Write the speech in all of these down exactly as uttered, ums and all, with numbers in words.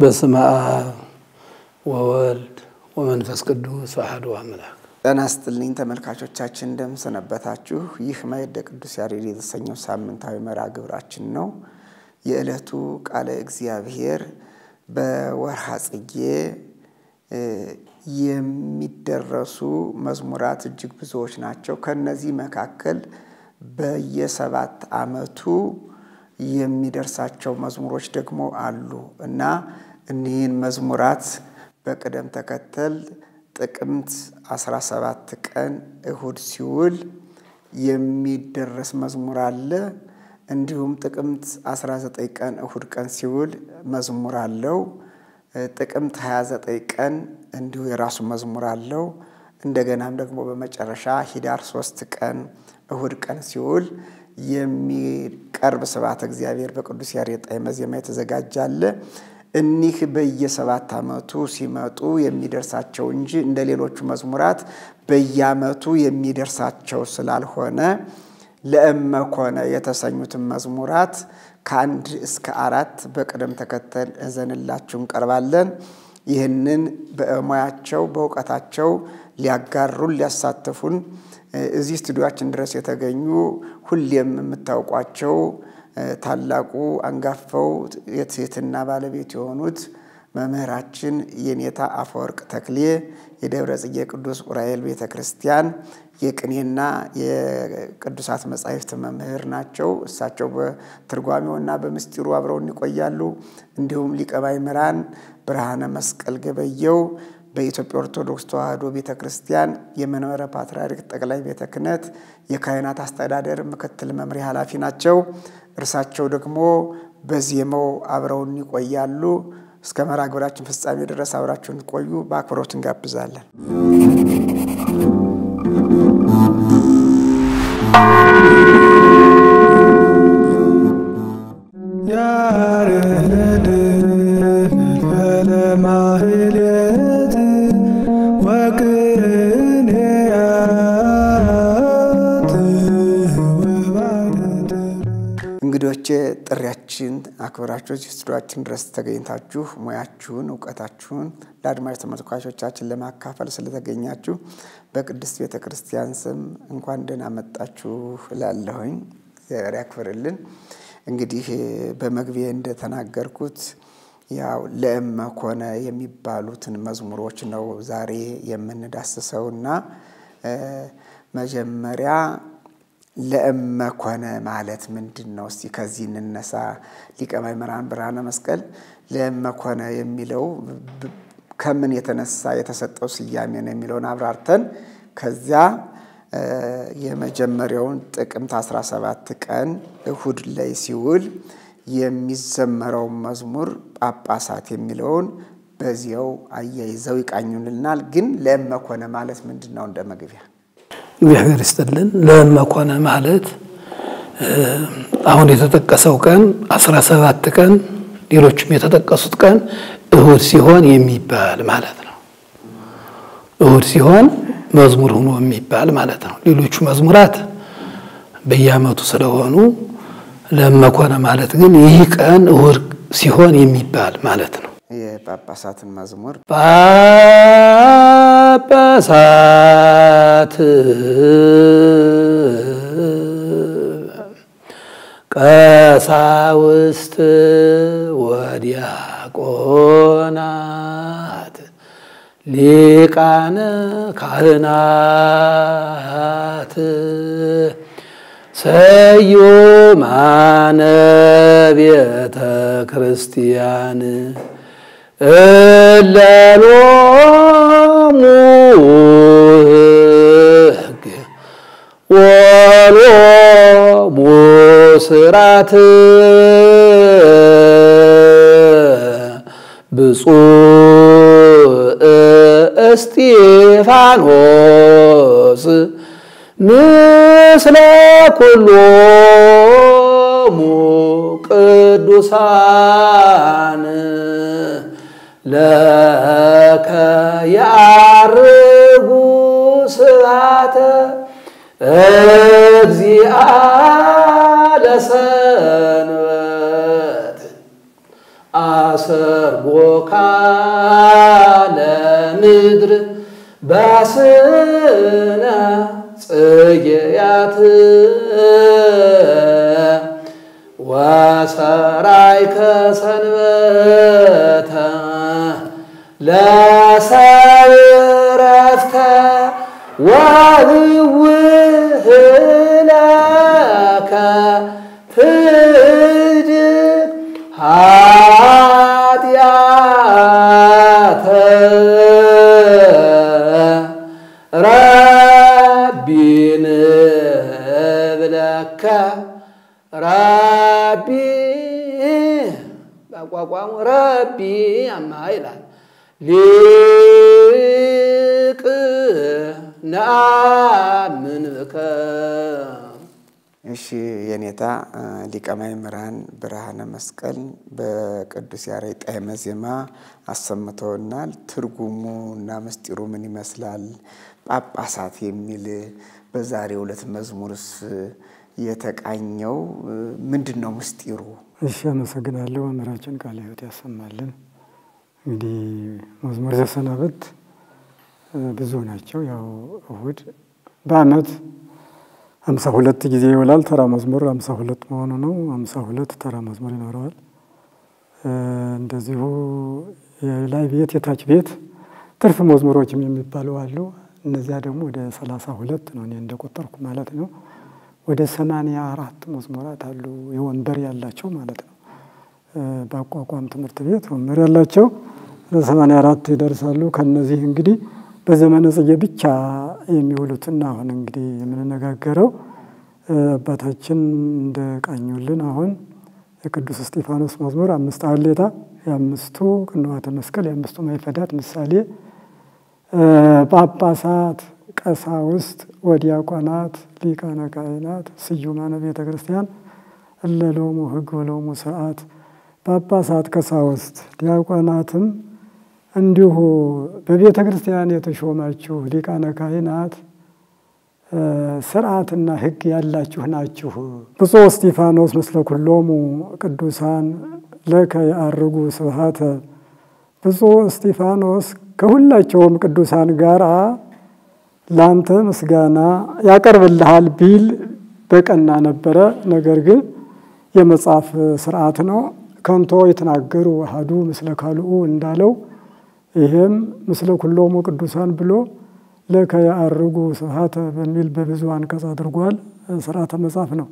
በስመ አብ ወወልድ ወመንፈስ ቅዱስ አሐዱ አምላክ። ጤና ይስጥልኝ ተመልካቾቻችን እንደምን ሰነበታችሁ? ይህ ማዕደ ቅዱስ ያሬድ የተሰኘው ሳምንታዊ መርሃ ግብራችን ነው። የዕለቱ ቃለ እግዚአብሔር በወርሃ ጽጌ የሚደረሱ መዝሙራት እጅግ ብዙዎች ናቸው። ከነዚህ መካከል በየሰባት ዓመቱ የሚደርሳቸው መዝሙሮች ደግሞ አሉ እና እነዚህን መዝሙራት በቅደም ተከተል ጥቅምት አስራ ሰባት ቀን እሁድ ሲውል የሚደረስ መዝሙር አለ። እንዲሁም ጥቅምት አስራ ዘጠኝ ቀን እሁድ ቀን ሲውል መዝሙር አለው። ጥቅምት ሃያ ዘጠኝ ቀን እንዲሁ የራሱ መዝሙር አለው። እንደገናም ደግሞ በመጨረሻ ሂዳር ሶስት ቀን እሁድ ቀን ሲውል የሚቀርብ ስብሐተ እግዚአብሔር በቅዱስ ያሬድ ጣዕመ ዜማ የተዘጋጃለ። እኒህ በየሰባት ዓመቱ ሲመጡ የሚደርሳቸው እንጂ እንደሌሎቹ መዝሙራት በየዓመቱ የሚደርሳቸው ስላልሆነ ለእመኮነ የተሰኙት መዝሙራት ከአንድ እስከ አራት በቅደም ተከተል እዘንላችሁ እንቀርባለን። ይህንን በእሙያቸው በእውቀታቸው ሊያጋሩን ሊያሳትፉን እዚህ ስቱዲዮአችን ድረስ የተገኙ ሁሌም የምታውቋቸው ታላቁ አንጋፋው የትህትና ባለቤት የሆኑት መምህራችን የኔታ አፈወርቅ ተክሌ የደብረ ጽጌ ቅዱስ ዑራኤል ቤተክርስቲያን የቅኔና የቅዱሳት መጻሕፍት መምህር ናቸው። እሳቸው በትርጓሜውና በምስጢሩ አብረውን ይቆያሉ። እንዲሁም ሊቀ ማእምራን ብርሃነ መስቀል ገበየው በኢትዮጵያ ኦርቶዶክስ ተዋሕዶ ቤተክርስቲያን የመንበረ ፓትርያርክ ጠቅላይ ቤተ ክህነት የካህናት አስተዳደር ምክትል መምሪያ ኃላፊ ናቸው። እርሳቸው ደግሞ በዜማው አብረውን ይቆያሉ። እስከ መርሃ ግብራችን ፍጻሜ ድረስ አብራችሁን ቆዩ በአክብሮት እንጋብዛለን። ያሬድ ለማህሌት ወቅኔያት ወባደት እንግዶቼ ጥሪያችን አክብራችሁ ስቱዲዮአችን ድረስ ተገኝታችሁ ሙያችሁን ዕውቀታችሁን ለአድማጭ ተመልካቾቻችን ለማካፈል ስለተገኛችሁ በቅድስት ቤተክርስቲያን ስም እንኳን ደህና መጣችሁ እላለሁኝ። እግዚአብሔር ያክብርልን። እንግዲህ በመግቢያ እንደተናገርኩት ያው ለእመኮነ የሚባሉትን መዝሙሮች ነው ዛሬ የምንዳስሰውና መጀመሪያ ለእመኮነ ማለት ምንድነው? እስቲ ከዚህ እንነሳ። ሊቀ ማእምራን ብርሃነ መስቀል ለእመኮነ የሚለው ከምን የተነሳ የተሰጠው ስያሜ ነው የሚለውን አብራርተን ከዛ የመጀመሪያውን ጥቅምት አስራ ሰባት ቀን እሁድ ላይ ሲውል የሚዘመረው መዝሙር ጳጳሳት የሚለውን በዚያው አያይዘው ይቃኙልናል። ግን ለእመኮነ ማለት ምንድነው እንደመግቢያ? እግዚአብሔር ይስጥልን። ለእመኮነ ማለት አሁን የተጠቀሰው ቀን አስራ ሰባት ቀን ሌሎችም የተጠቀሱት ቀን እሁድ ሲሆን የሚባል ማለት ነው። እሁድ ሲሆን መዝሙር ሆኖ የሚባል ማለት ነው። ሌሎቹ መዝሙራት በየዓመቱ ስለሆኑ ለእመኮነ ማለት ግን ይህ ቀን እሁድ ሲሆን የሚባል ማለት ነው። የጳጳሳትን መዝሙር ጳጳሳት ቀሳውስት ወዲያቆናት ሊቃነ ካህናት ሰዮማነ ቤተ ክርስቲያን እለሎሙ ሕግ ወሎሙ ሥርዓት ብፁዕ እስጢፋኖስ ምስለ ኩሎሙ ቅዱሳን ለከ ያርጉ ስብሐተ እግዚአ ለሰንበት አሰርጎካ ለምድር በስነ ጽጌያት ወሰራይከ ሰንበተ ለሰብረፍተ ወውህለከ ትድ ኃጢአተ ረቢን ብለከ ረቢ በቋቋሙ ረቢ አማ ይላል ሊቅ ነአምንከ። እሺ የኔታ ሊቀ ማእምራን ብርሃነ መስቀል በቅዱስ ያሬድ ጣዕመ ዜማ አሰምተውናል። ትርጉሙና ምስጢሩ ምን ይመስላል? ጳጳሳት የሚል በዛሬው ዕለት መዝሙርስ የተቃኘው ምንድነው ምስጢሩ? እሺ አመሰግናለሁ። መምህራችን ቃለ ሕይወት ያሰማልን። እንግዲህ መዝሙር ዘሰናበት ብዙ ናቸው። ያው እሁድ በአመት ሃምሳ ሁለት ጊዜ ይውላል። ተራ መዝሙር ሃምሳ ሁለት መሆኑ ነው። ሃምሳ ሁለት ተራ መዝሙር ይኖረዋል። እንደዚሁ የላይ ቤት የታች ቤት ትርፍ መዝሙሮችም የሚባሉ አሉ። እነዚያ ደግሞ ወደ ሰላሳ ሁለት ነው እኔ እንደቆጠርኩ ማለት ነው። ወደ ሰማንያ አራት መዝሙራት አሉ የወንበር ያላቸው ማለት ነው። በአቋቋም ትምህርት ቤት ወንበር ያላቸው ሰማንያ አራት ይደርሳሉ። ከነዚህ እንግዲህ በዘመነ ጽጌ ብቻ የሚውሉትና አሁን እንግዲህ የምንነጋገረው አባታችን እንደቃኙልን አሁን የቅዱስ እስጢፋኖስ መዝሙር አምስት ሀሌታ የአምስቱ ቅንዋተ መስቀል የአምስቱ ማይፈዳት ምሳሌ ጳጳሳት፣ ቀሳውስት፣ ወዲያቆናት፣ ሊቃነ ካህናት፣ ስዩማነ ቤተ ክርስቲያን እለሎሙ ሕግ ወሎሙ ስርዓት ጳጳሳት፣ ቀሳውስት፣ ዲያቆናትም እንዲሁ በቤተ ክርስቲያን የተሾማችሁ ሊቃነ ካህናት ስርዓትና ሕግ ያላችሁ ናችሁ። ብፁዕ እስጢፋኖስ ምስለ ኩሎሙ ቅዱሳን ለከ ያርጉ ስብሐተ ብፁዕ እስጢፋኖስ ከሁላቸውም ቅዱሳን ጋር ላንተ ምስጋና ያቀርብልሃል ቢል በቀና ነበረ። ነገር ግን የመጽሐፍ ስርዓት ነው። ከንቶ የተናገሩ አሐዱ ምስለ ካልኡ እንዳለው ይሄም ምስለ ኩሎሙ ቅዱሳን ብሎ ለከ ያርጉ ስብሐተ በሚል በብዙ አንቀጽ አድርጓል። ስርዓተ መጽሐፍ ነው።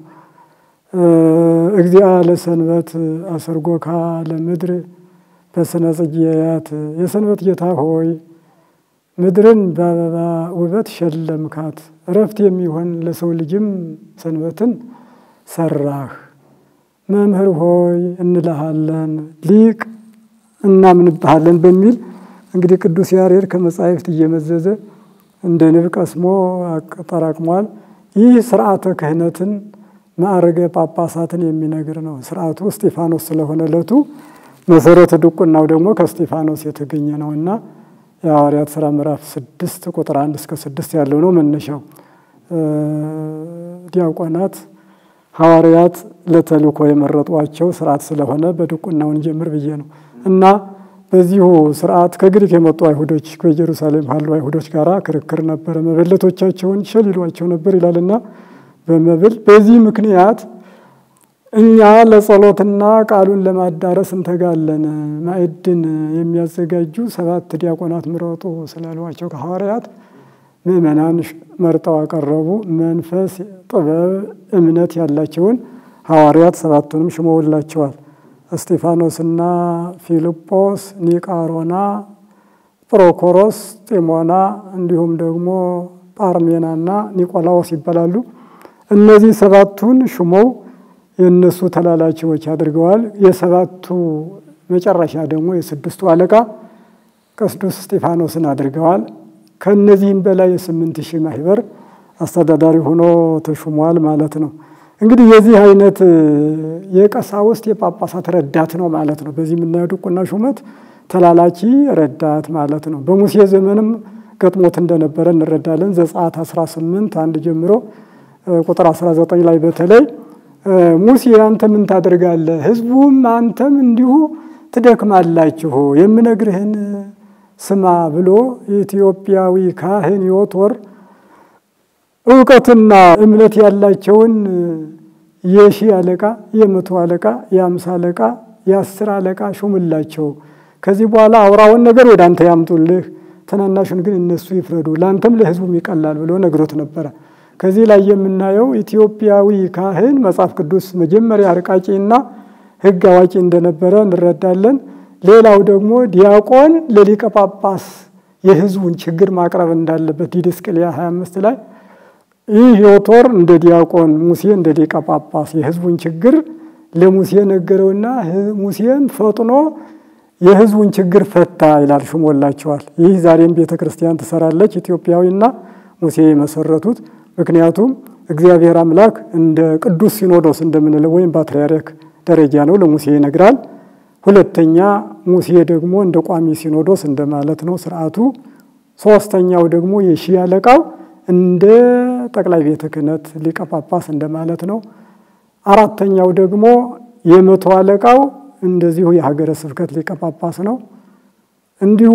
እግዚአ ለሰንበት አሰርጎካ ለምድር በስነ ጽጌያት የሰንበት ጌታ ሆይ ምድርን በአበባ ውበት ሸለምካት፣ እረፍት የሚሆን ለሰው ልጅም ሰንበትን ሰራህ። መምህር ሆይ እንልሃለን፣ ሊቅ እናምንብሃለን በሚል እንግዲህ ቅዱስ ያሬድ ከመጻሕፍት እየመዘዘ እንደ ንብ ቀስሞ አጠራቅሟል። ይህ ስርዓተ ክህነትን ማዕረገ ጳጳሳትን የሚነግር ነው። ስርዓቱ እስጢፋኖስ ስለሆነ ዕለቱ መሰረተ ድቁናው ደግሞ ከእስጢፋኖስ የተገኘ ነውና የሐዋርያት ሥራ ምዕራፍ ስድስት ቁጥር አንድ እስከ ስድስት ያለው ነው መነሻው። ዲያቆናት ሐዋርያት ለተልእኮ የመረጧቸው ስርዓት ስለሆነ በድቁናውን ጀምር ብዬ ነው እና በዚሁ ስርዓት ከግሪክ የመጡ አይሁዶች ከኢየሩሳሌም ካሉ አይሁዶች ጋራ ክርክር ነበር። መበለቶቻቸውን ሸልሏቸው ነበር ይላልና በመብል በዚህ ምክንያት እኛ ለጸሎትና ቃሉን ለማዳረስ እንተጋለን፣ ማዕድን የሚያዘጋጁ ሰባት ዲያቆናት ምረጡ ስላሏቸው ከሐዋርያት ምእመናን መርጠው አቀረቡ። መንፈስ፣ ጥበብ፣ እምነት ያላቸውን ሐዋርያት ሰባቱንም ሽመውላቸዋል። እስጢፋኖስና ፊልጶስ፣ ኒቃሮና፣ ጵሮኮሮስ፣ ጢሞና እንዲሁም ደግሞ ጳርሜናና ኒቆላዎስ ይባላሉ። እነዚህ ሰባቱን ሽመው የነሱ ተላላኪዎች አድርገዋል። የሰባቱ መጨረሻ ደግሞ የስድስቱ አለቃ ቅዱስ እስጢፋኖስን አድርገዋል። ከነዚህም በላይ የስምንት ሺህ ማህበር አስተዳዳሪ ሆኖ ተሹሟል ማለት ነው። እንግዲህ የዚህ አይነት የቀሳውስት የጳጳሳት ረዳት ነው ማለት ነው። በዚህ የምናየው ድቁና ሹመት ተላላኪ ረዳት ማለት ነው። በሙሴ ዘመንም ገጥሞት እንደነበረ እንረዳለን። ዘጸአት አስራ ስምንት አንድ ጀምሮ ቁጥር አስራ ዘጠኝ ላይ በተለይ ሙሴ አንተ ምን ታደርጋለህ? ህዝቡም አንተም እንዲሁ ትደክማላችሁ የምነግርህን ስማ ብሎ የኢትዮጵያዊ ካህን ዮቶር ዕውቀትና እምነት ያላቸውን የሺህ አለቃ የመቶ አለቃ የአምሳ አለቃ የአስር አለቃ ሹምላቸው ከዚህ በኋላ አውራውን ነገር ወደ አንተ ያምጡልህ ተናናሹን ግን እነሱ ይፍረዱ ላንተም ለህዝቡም ይቀላል ብሎ ነግሮት ነበር ከዚህ ላይ የምናየው ኢትዮጵያዊ ካህን መጽሐፍ ቅዱስ መጀመሪያ አርቃቂና ሕግ አዋቂ እንደነበረ እንረዳለን ሌላው ደግሞ ዲያቆን ለሊቀ ጳጳስ የህዝቡን ችግር ማቅረብ እንዳለበት ዲድስቅልያ ሃያ አምስት ላይ ይህ ዮቶር እንደ ዲያቆን ሙሴ እንደ ሊቀ ጳጳስ የህዝቡን ችግር ለሙሴ ነገረውና ሙሴም ፈጥኖ የህዝቡን ችግር ፈታ ይላል ሹሞላቸዋል ይህ ዛሬም ቤተክርስቲያን ተሰራለች ኢትዮጵያዊና ሙሴ መሰረቱት ምክንያቱም እግዚአብሔር አምላክ እንደ ቅዱስ ሲኖዶስ እንደምንለው ወይም ፓትርያርክ ደረጃ ነው ለሙሴ ይነግራል ሁለተኛ ሙሴ ደግሞ እንደ ቋሚ ሲኖዶስ እንደማለት ነው ሥርዓቱ ሶስተኛው ደግሞ የሺህ አለቃው እንደ ጠቅላይ ቤተ ክህነት ሊቀ ጳጳስ እንደማለት ነው አራተኛው ደግሞ የመቶ አለቃው እንደዚሁ የሀገረ ስብከት ሊቀ ጳጳስ ነው እንዲሁ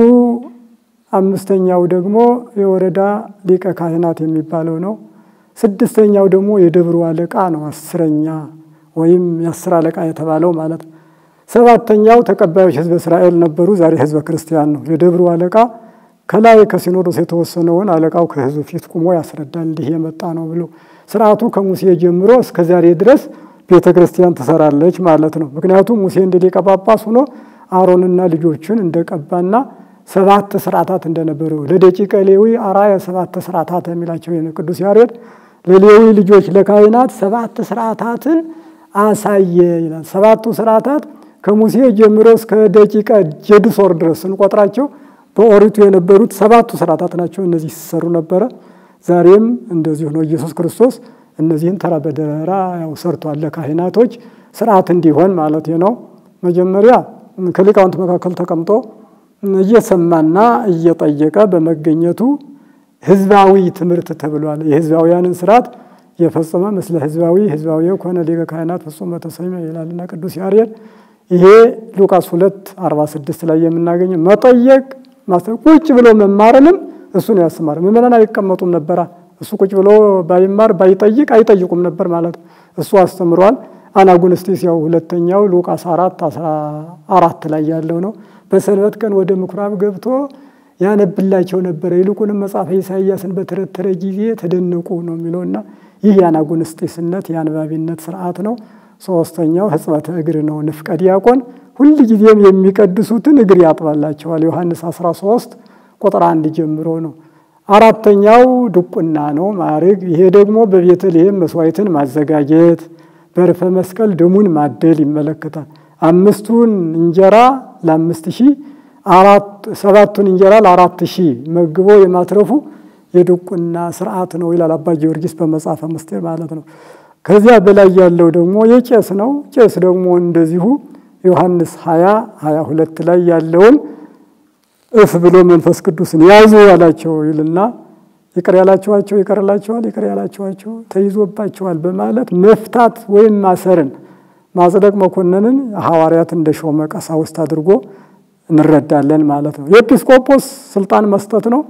አምስተኛው ደግሞ የወረዳ ሊቀ ካህናት የሚባለው ነው ስድስተኛው ደግሞ የደብሩ አለቃ ነው አስረኛ ወይም የአስር አለቃ የተባለው ማለት ሰባተኛው ተቀባዮች ህዝበ እስራኤል ነበሩ ዛሬ ህዝበ ክርስቲያን ነው የደብሩ አለቃ ከላይ ከሲኖዶስ የተወሰነውን አለቃው ከህዝብ ፊት ቆሞ ያስረዳል እንዲህ የመጣ ነው ብሎ ሥርዓቱ ከሙሴ ጀምሮ እስከ ዛሬ ድረስ ቤተክርስቲያን ተሰራለች ማለት ነው ምክንያቱም ሙሴ እንደ ሊቀ ጳጳስ ሆኖ አሮንና ልጆቹን እንደቀባና ሰባት ሥርዓታት እንደነበረው ለደቂቀ ሌዊ አራያ ሰባት ሥርዓታት የሚላቸው የቅዱስ ያሬድ ለሌዊ ልጆች ለካህናት ሰባት ሥርዓታትን አሳየ ይላል ሰባቱ ሥርዓታት ከሙሴ ጀምሮ እስከ ደቂቀ ጀድሶር ድረስ እንቆጥራቸው በኦሪቱ የነበሩት ሰባቱ ሥርዓታት ናቸው እነዚህ ሲሰሩ ነበር ዛሬም እንደዚሁ ነው ኢየሱስ ክርስቶስ እነዚህን ተራ በደራ ያው ሰርቷል ለካህናቶች ሥርዓት እንዲሆን ማለት ነው መጀመሪያ ከሊቃውንት መካከል ተቀምጦ እየሰማና እየጠየቀ በመገኘቱ ህዝባዊ ትምህርት ተብሏል የህዝባውያንን ሥርዓት የፈጸመ መስለ ህዝባዊ ህዝባዊ ኮነ ሊቀ ካህናት ፍጹም ተሰይመ ይላልና ቅዱስ ያሬድ ይሄ ሉቃስ ሁለት አርባ ስድስት ላይ የምናገኘው መጠየቅ ማስተቁጭ ብሎ መማርንም እሱን ያስተማር ምንና አይቀመጡም ነበር እሱ ቁጭ ብሎ ባይማር ባይጠይቅ አይጠይቁም ነበር ማለት እሱ አስተምሯል አናጉንስጢስ ያው ሁለተኛው ሉቃስ አራት አስራ አራት ላይ ያለው ነው በሰንበት ቀን ወደ ምኩራብ ገብቶ ያነብላቸው ነበር ይልቁንም መጽሐፈ ኢሳይያስን በተረተረ ጊዜ ተደነቁ ነው የሚለውና ይህ ያናጉንስጢስነት ያንባቢነት ሥርዓት ነው ሶስተኛው ሕጽበተ እግር ነው ንፍቀ ዲያቆን ሁሉ ጊዜም የሚቀድሱትን እግር ያጥባላቸዋል ዮሐንስ አስራ ሶስት ቁጥር አንድ ጀምሮ ነው አራተኛው ድቁና ነው ማዕረግ ይሄ ደግሞ በቤተልሔም መስዋዕትን ማዘጋጀት በርፈ መስቀል ደሙን ማደል ይመለከታል አምስቱን እንጀራ ለአምስት ሺህ አራት ሰባቱን እንጀራ ለአራት ሺህ መግቦ የማትረፉ የድቁና ሥርዓት ነው ይላል አባ ጊዮርጊስ በመጽሐፈ ምስጢር ማለት ነው ከዚያ በላይ ያለው ደግሞ የቄስ ነው ቄስ ደግሞ እንደዚሁ ዮሐንስ ሃያ ሃያ ሁለት ላይ ያለውን እፍ ብሎ መንፈስ ቅዱስን ያዙ ያላቸው ይልና ይቅር ያላቸዋቸው ይቀርላቸዋል ይቅር ያላቸዋቸው ተይዞባቸዋል በማለት መፍታት ወይም ማሰርን ማጽደቅ መኮንነንን ሐዋርያት እንደሾመ ቀሳውስት አድርጎ እንረዳለን ማለት ነው የኤጲስቆጶስ ስልጣን መስጠት ነው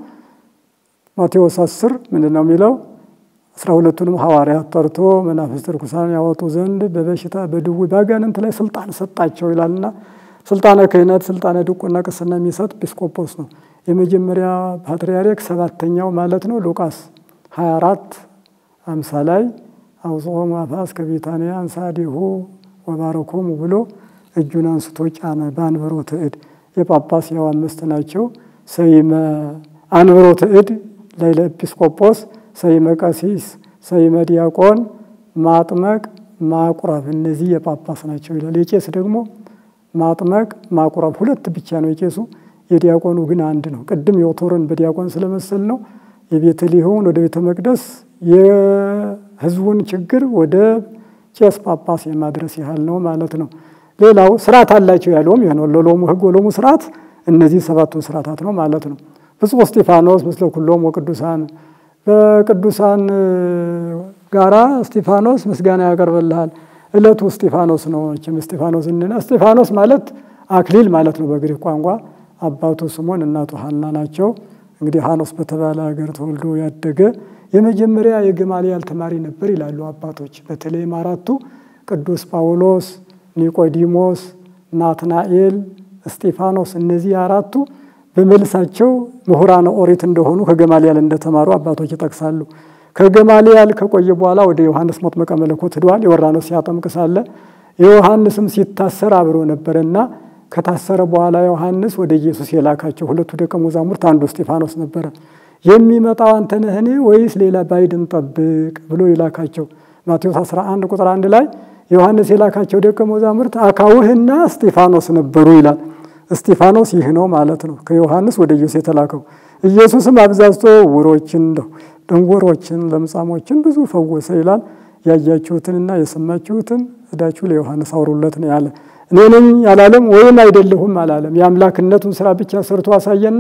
ማቴዎስ አስር ምንድነው የሚለው አስራ ሁለቱንም ሐዋርያት ጠርቶ መናፍስት ርኩሳን ያወጡ ዘንድ በበሽታ በድው ባጋንንት ላይ ስልጣን ሰጣቸው ይላልና ስልጣነ ክህነት ስልጣነ ድቁና ቅስና የሚሰጥ ኤጲስቆጶስ ነው የመጀመሪያ ፓትርያርክ ሰባተኛው ማለት ነው ሉቃስ ሃያ አራት ሃምሳ ላይ አውጾም አፋስ ከቢታንያ አንሳዲሁ ወባረኮሙ ብሎ እጁን አንስቶ ጫነ በአንብሮተ እድ የጳጳስ ያው አምስት ናቸው ሰይመ አንብሮተ እድ ላይ ለኤጲስቆጶስ ሰይመ ቀሲስ ሰይመ ዲያቆን ማጥመቅ ማቁረብ እነዚህ የጳጳስ ናቸው ይላል የቄስ ደግሞ ማጥመቅ ማቁረብ ሁለት ብቻ ነው የቄሱ የዲያቆኑ ግን አንድ ነው ቅድም ዮቶርን በዲያቆን ስለመሰል ነው የቤተልሔም ወደ ቤተ መቅደስ የህዝቡን ችግር ወደ ቄስ ጳጳስ የማድረስ ያህል ነው ማለት ነው ሌላው ሥርዓት አላቸው ያለውም ይሄው ለሎሙ ህግ ወሎሙ ሥርዓት እነዚህ ሰባቱ ሥርዓታት ነው ማለት ነው ብፁዕ እስጢፋኖስ ምስለ ኩሎም ወቅዱሳን በቅዱሳን ጋራ እስጢፋኖስ ምስጋና ያቀርብልሃል እለቱ እስጢፋኖስ ነው እቺም እስጢፋኖስ እንና እስጢፋኖስ ማለት አክሊል ማለት ነው በግሪክ ቋንቋ። አባቱ ስምዖን እናቱ ሐና ናቸው። እንግዲህ ሐኖስ በተባለ ሀገር ተወልዶ ያደገ የመጀመሪያ የገማልያል ተማሪ ነበር ይላሉ አባቶች። በተለይም አራቱ ቅዱስ ጳውሎስ፣ ኒቆዲሞስ፣ ናትናኤል፣ እስጢፋኖስ እነዚህ አራቱ በመልሳቸው ምሁራነ ኦሪት እንደሆኑ ከገማልያል እንደተማሩ አባቶች ይጠቅሳሉ። ከገማልያል ከቆየ በኋላ ወደ ዮሐንስ መጥምቀ መለኮት ሄዷል። ዮርዳኖስ ሲያጠምቅ ሳለ ዮሐንስም ሲታሰር አብሮ ነበርና ከታሰረ በኋላ ዮሐንስ ወደ ኢየሱስ የላካቸው ሁለቱ ደቀ መዛሙርት አንዱ እስጢፋኖስ ነበር። የሚመጣው አንተ ነህን ወይስ ሌላ ባይድን ጠብቅ ብሎ ይላካቸው። ማቴዎስ አስራ አንድ ቁጥር አንድ ላይ ዮሐንስ የላካቸው ደቀ መዛሙርት አካውህና እስጢፋኖስ ነበሩ ይላል። እስጢፋኖስ ይህ ነው ማለት ነው ከዮሐንስ ወደ ኢየሱስ የተላከው። ኢየሱስም አብዛዝቶ ዕውሮችን ደንጎሮችን ለምጻሞችን ብዙ ፈወሰ ይላል። ያያችሁትንና የሰማችሁትን እዳችሁ ለዮሐንስ አውሩለት ነው ያለ። እኔ ነኝ ያላለም ወይም አይደለሁም አላለም። የአምላክነቱን ስራ ብቻ ሰርቶ አሳየና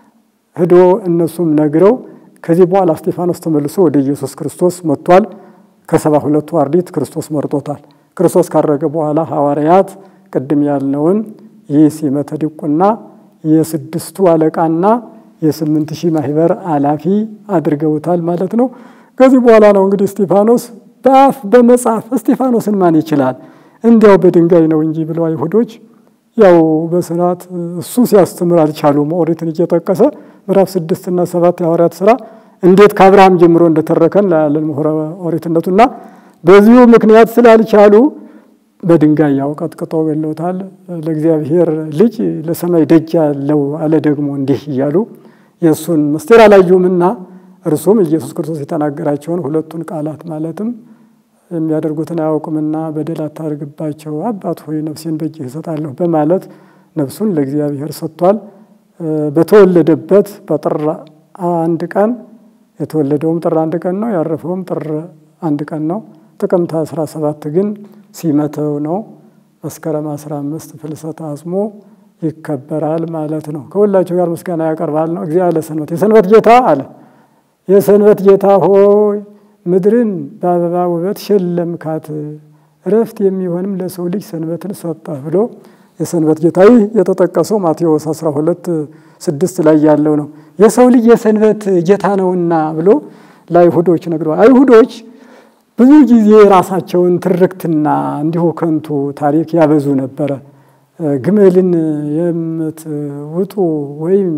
ሄዶ እነሱም ነግረው ከዚህ በኋላ እስጢፋኖስ ተመልሶ ወደ ኢየሱስ ክርስቶስ መጥቷል። ከሰባ ሁለቱ አርድእት ክርስቶስ መርጦታል። ክርስቶስ ካረገ በኋላ ሐዋርያት ቅድም ያልነውን ይህ ሲመተ ዲቁና የስድስቱ አለቃና የስምንት ሺህ ማህበር አላፊ አድርገውታል ማለት ነው። ከዚህ በኋላ ነው እንግዲህ እስጢፋኖስ በአፍ በመጽሐፍ እስጢፋኖስን ማን ይችላል እንዲያው በድንጋይ ነው እንጂ ብለው አይሁዶች ያው በስርዓት እሱ ሲያስተምር አልቻሉም። ኦሪትን እየጠቀሰ ምዕራፍ ስድስት እና ሰባት የሐዋርያት ሥራ እንዴት ከአብርሃም ጀምሮ እንደተረከን ላያለን ምሁረ ኦሪትነቱና በዚሁ ምክንያት ስላልቻሉ በድንጋይ ያው ቀጥቅጠው ገለውታል። ለእግዚአብሔር ልጅ ለሰማይ ደጅ ያለው አለ ደግሞ እንዲህ እያሉ የሱን ምስጢር አላዩምና እርሱም ኢየሱስ ክርስቶስ የተናገራቸውን ሁለቱን ቃላት ማለትም የሚያደርጉትን አያውቁምና በደል አታርግባቸው፣ አባት ሆይ ነፍሴን በእጅህ እሰጣለሁ በማለት ነፍሱን ለእግዚአብሔር ሰጥቷል። በተወለደበት በጥር አንድ ቀን የተወለደውም ጥር አንድ ቀን ነው፣ ያረፈውም ጥር አንድ ቀን ነው። ጥቅምት አስራ ሰባት ግን ሲመተው ነው። መስከረም አስራ አምስት ፍልሰተ አጽሞ ይከበራል ማለት ነው። ከሁላችሁ ጋር ምስጋና ያቀርባል ነው እግዚአብሔር ለሰንበት የሰንበት ጌታ አለ። የሰንበት ጌታ ሆይ ምድርን በአበባ ውበት ሸለምካት፣ እረፍት የሚሆንም ለሰው ልጅ ሰንበትን ሰጠህ ብሎ የሰንበት ጌታ የተጠቀሰው ማቴዎስ አስራ ሁለት ስድስት ላይ ያለው ነው። የሰው ልጅ የሰንበት ጌታ ነውና ብሎ ለአይሁዶች ነግረዋል። አይሁዶች ብዙ ጊዜ ራሳቸውን ትርክትና እንዲሁ ከንቱ ታሪክ ያበዙ ነበረ። ግመልን የምትውጡ ወይም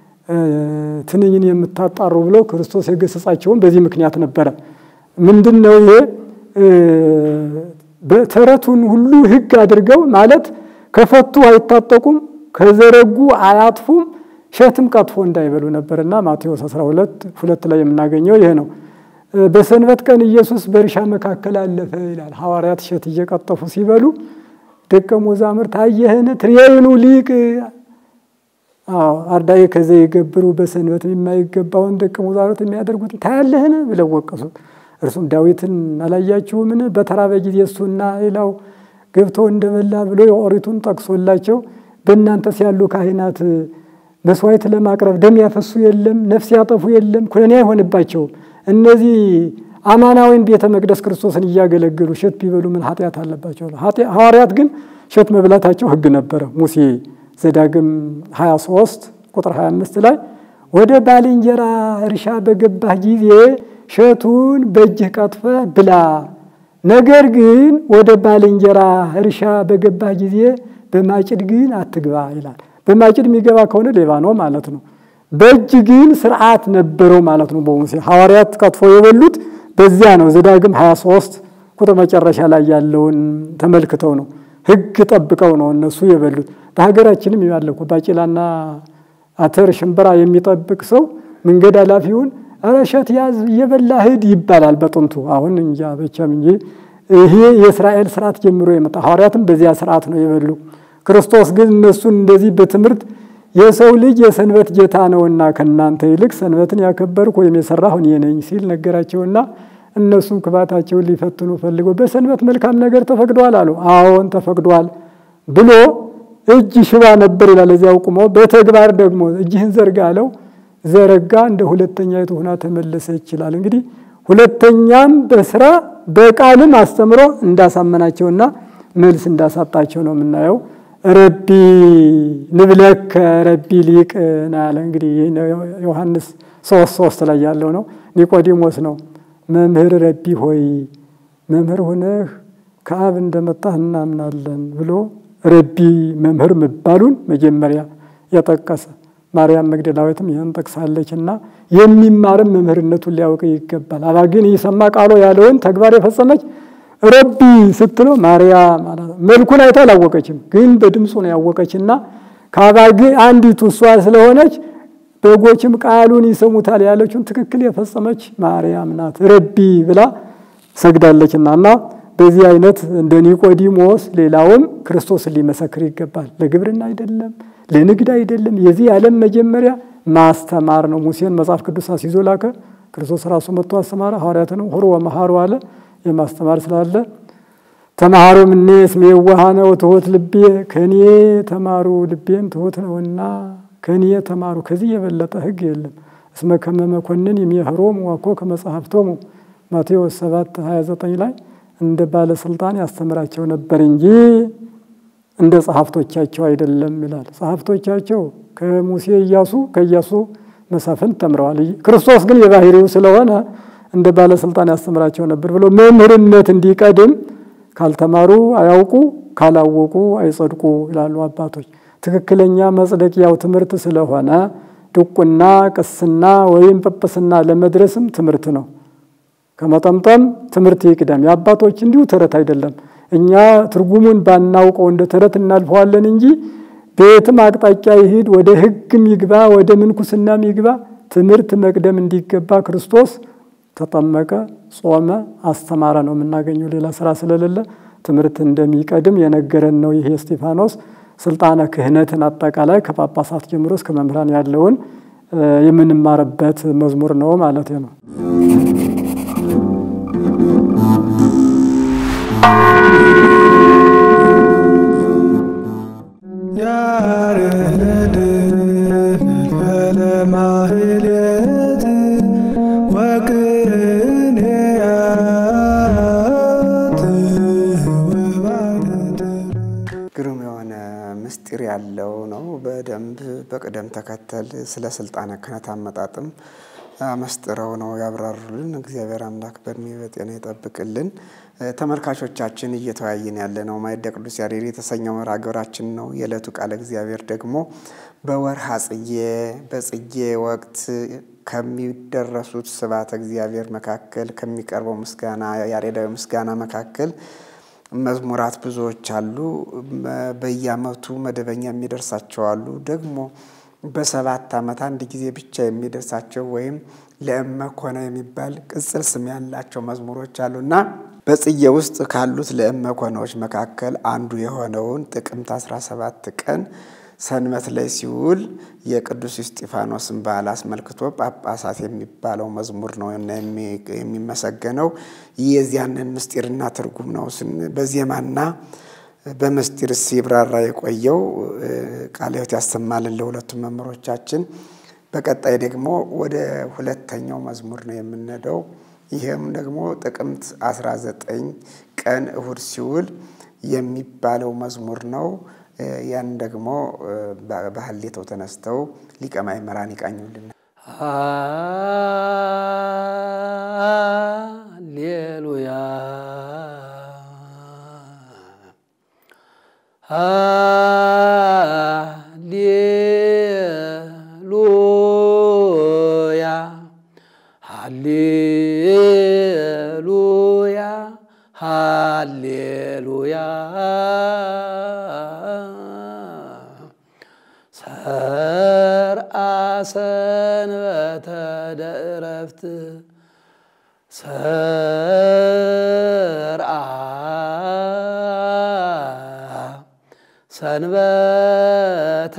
ትንኝን የምታጣሩ ብሎ ክርስቶስ የገሰጻቸውን በዚህ ምክንያት ነበረ። ምንድነው ይሄ? በተረቱን ሁሉ ሕግ አድርገው ማለት ከፈቱ አይታጠቁም፣ ከዘረጉ አያጥፉም፣ ሸትም ቀጥፎ እንዳይበሉ ነበርና ማቴዎስ አስራ ሁለት ሁለት ላይ የምናገኘው ይሄ ነው። በሰንበት ቀን ኢየሱስ በእርሻ መካከል አለፈ ይላል። ሐዋርያት ሸት እየቀጠፉ ሲበሉ ደቀ መዛሙርት አየህን ትሬኑ ሊቅ አዎ አርዳዬ ከዚህ ይገብሩ በሰንበት የማይገባውን ደቀ መዛሙርት የሚያደርጉት ታያለህን ብለው ወቀሱት። እርሱም ዳዊትን አላያችሁምን በተራበ ጊዜ እሱና ሌላው ገብቶ እንደበላ ብሎ የኦሪቱን ጠቅሶላቸው በእናንተስ ያሉ ካህናት መስዋዕት ለማቅረብ ደም ያፈሱ የለም ነፍስ ያጠፉ የለም ኩነኔ አይሆንባቸውም። እነዚህ አማናዊን ቤተ መቅደስ ክርስቶስን እያገለገሉ ሸት ቢበሉ ምን ኃጢአት አለባቸው? ሐዋርያት ግን ሸት መብላታቸው ሕግ ነበረ። ሙሴ ዘዳግም ሃያ ሶስት ቁጥር ሃያ አምስት ላይ ወደ ባልንጀራ እርሻ በገባህ ጊዜ ሸቱን በእጅህ ቀጥፈህ ብላ፣ ነገር ግን ወደ ባልንጀራ እርሻ በገባህ ጊዜ በማጭድ ግን አትግባ ይላል። በማጭድ የሚገባ ከሆነ ሌባ ነው ማለት ነው። በእጅ ግን ስርዓት ነበረው ማለት ነው። በሙሴ ሐዋርያት ቀጥፎ የበሉት በዚያ ነው። ዘዳግም ሃያ ሶስት ቁጥር መጨረሻ ላይ ያለውን ተመልክተው ነው ሕግ ጠብቀው ነው እነሱ የበሉት። በሀገራችንም ያለው ባቂላና አተር ሽምብራ የሚጠብቅ ሰው መንገድ አላፊውን አረሸት ያዝ እየበላ ሂድ ይባላል በጥንቱ። አሁን እንጃ ብቻም እንጂ ይሄ የእስራኤል ስርዓት ጀምሮ የመጣ ሐዋርያትም በዚያ ስርዓት ነው የበሉ። ክርስቶስ ግን እነሱን እንደዚህ በትምህርት የሰው ልጅ የሰንበት ጌታ ነውና ከናንተ ይልቅ ሰንበትን ያከበርኩ ወይም የሰራሁ እኔ ነኝ ሲል ነገራቸውና እነሱም ክፋታቸውን ሊፈትኑ ፈልገው በሰንበት መልካም ነገር ተፈቅዷል አሉ። አዎን ተፈቅዷል ብሎ እጅ ሽባ ነበር ይላል። እዚያው ቆሞ በተግባር ደግሞ እጅህን ዘርጋ አለው። ዘረጋ፣ እንደ ሁለተኛ ይቱና ተመለሰ ይችላል። እንግዲህ ሁለተኛም በስራ በቃልም አስተምሮ እንዳሳመናቸውና መልስ እንዳሳጣቸው ነው የምናየው። ረቢ ንብለከ ረቢ ሊቅ ናለ እንግዲህ ዮሐንስ ሶስት ሶስት ላይ ያለው ነው ኒቆዲሞስ ነው መምህር ረቢ ሆይ መምህር ሆነህ ከአብ እንደመጣህ እናምናለን ብሎ ረቢ መምህር መባሉን መጀመሪያ ያጠቀሰ ማርያም መግደላዊትም ይህን ጠቅሳለችና የሚማርም መምህርነቱን ሊያውቅ ይገባል አባ ግን ይሰማ ቃሎ ያለውን ተግባር የፈጸመች ረቢ ስትለው ማርያም ማለት መልኩን አይታ አላወቀችም ግን በድምጹ ነው ያወቀችና ካባግ አንዲቱ እሷ ስለሆነች በጎችም ቃሉን ይሰሙታል ያለችውን ትክክል የፈጸመች ማርያም ናት ረቢ ብላ ሰግዳለችናና በዚህ አይነት እንደ ኒቆዲሞስ ሌላውም ክርስቶስን ሊመሰክር ይገባል ለግብርና አይደለም ለንግድ አይደለም የዚህ ዓለም መጀመሪያ ማስተማር ነው ሙሴን መጽሐፍ ቅዱስ አስይዞ ላከ ክርስቶስ ራሱ መጥቶ አስተማረ ሐዋርያቱንም ሆሮ ወመሐሩ አለ የማስተማር ስላለ ተማሩ ምኔ እስሜ ወሃነ ወትሁት ልቤ ከኔ ተማሩ ልቤም ትሁት ነውና ከኔ ተማሩ ከዚህ የበለጠ ህግ የለም እስመ ከመ መኮንን የሚያህሮም ወኮ ከመጽሐፍቶሙ ማቴዎስ ሰባት ሃያ ዘጠኝ ላይ እንደ ባለ ስልጣን ያስተምራቸው ነበር እንጂ እንደ ጸሐፍቶቻቸው አይደለም ይላል ጸሐፍቶቻቸው ከሙሴ ኢያሱ ከኢያሱ መሳፍንት ተምረዋል ክርስቶስ ግን የባህሪው ስለሆነ እንደ ባለ ስልጣን ያስተምራቸው ነበር ብሎ መምህርነት እንዲቀድም ካልተማሩ አያውቁ ካላወቁ አይጸድቁ ይላሉ አባቶች ትክክለኛ መጽደቂያው ትምህርት ስለሆነ ድቁና ቅስና ወይም ጵጵስና ለመድረስም ትምህርት ነው ከመጠምጠም ትምህርት ይቅደም ያባቶች እንዲሁ ተረት አይደለም እኛ ትርጉሙን ባናውቀው እንደ ተረት እናልፈዋለን እንጂ ቤትም አቅጣጫ ይሄድ ወደ ህግም ይግባ ወደ ምንኩስናም ይግባ ትምህርት መቅደም እንዲገባ ክርስቶስ ተጠመቀ ጾመ አስተማረ ነው የምናገኘው ሌላ ስራ ስለሌለ ትምህርት እንደሚቀድም የነገረን ነው ይሄ እስጢፋኖስ ስልጣነ ክህነትን አጠቃላይ ከጳጳሳት ጀምሮ እስከ መምህራን ያለውን የምንማርበት መዝሙር ነው ማለት ነው ያረድ ለማህሌት ወቅኔያት ወባደት ግሩም የሆነ ምስጢር ያለው ነው በደንብ በቅደም ተከተል ስለ ስልጣነ ክህነት አመጣጥም መስጥረው ነው ያብራሩልን እግዚአብሔር አምላክ በሚበጤና ይጠብቅልን ተመልካቾቻችን እየተወያየን ያለነው ማይደ ቅዱስ ያሬድ የተሰኘው መርሃ ግብራችን ነው የዕለቱ ቃለ እግዚአብሔር ደግሞ በወርሃ ጽጌ በጽጌ ወቅት ከሚደረሱት ስብሐተ እግዚአብሔር መካከል ከሚቀርበው ምስጋና ያሬዳዊ ምስጋና መካከል መዝሙራት ብዙዎች አሉ በየዓመቱ መደበኛ የሚደርሳቸው አሉ ደግሞ በሰባት ዓመት አንድ ጊዜ ብቻ የሚደርሳቸው ወይም ለእመኮነ የሚባል ቅጽል ስም ያላቸው መዝሙሮች አሉና በጽጌ ውስጥ ካሉት ለእመኮኖች መካከል አንዱ የሆነውን ጥቅምት አስራ ሰባት ቀን ሰንበት ላይ ሲውል የቅዱስ እስጢፋኖስን በዓል አስመልክቶ ጳጳሳት የሚባለው መዝሙር ነው እና የሚመሰገነው የዚያንን ምስጢርና ትርጉም ነው በዜማና በመስጢር ሲብራራ የቆየው ቃለ ሕይወት ያሰማልን ለሁለቱም መምህሮቻችን በቀጣይ ደግሞ ወደ ሁለተኛው መዝሙር ነው የምንነደው ይሄም ደግሞ ጥቅምት አስራ ዘጠኝ ቀን እሁድ ሲውል የሚባለው መዝሙር ነው ያን ደግሞ በሐሌታው ተነስተው ሊቀ ማእምራን ይቃኙልን ሃሌሉያ ሃሌሉያ ሃሌሉያ ሃሌሉያ ሰርአ ሰንበተ ደእረፍት ሰርአ ሰንበተ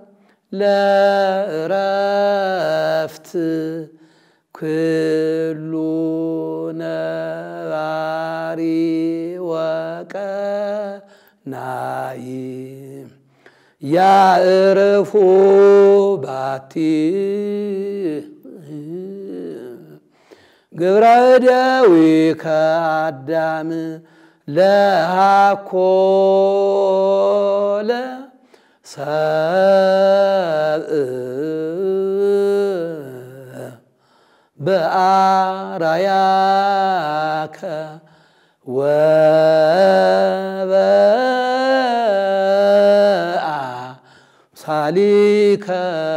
ለእረፍት ኩሉ ነባሪ ወቀናይ ያዕርፉ ባቲ ግብረ እደዊከ አዳም ለሃኮለ ሰብእ በአራያከ ወበአምሳሊከ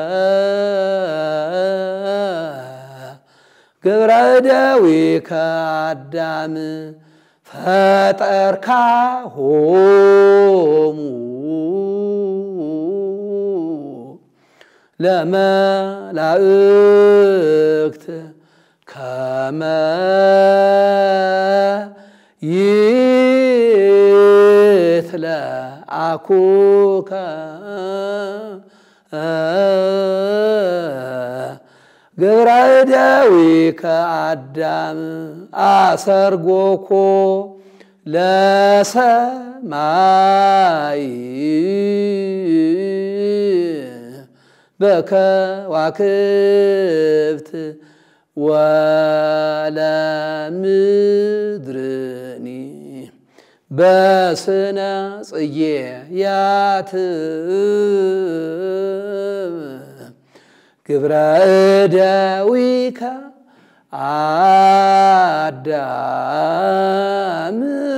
ግብረ እደዊከ አዳም ፈጠርካሆሙ ለመላእክት ከመ ይትለአኩከ ግብረ እደዊከ አዳም አሰርጎኮ ለሰማይ በከዋክብት ወለምድርኒ በስነ ጽጌያት ግብረ እደዊከ አዳም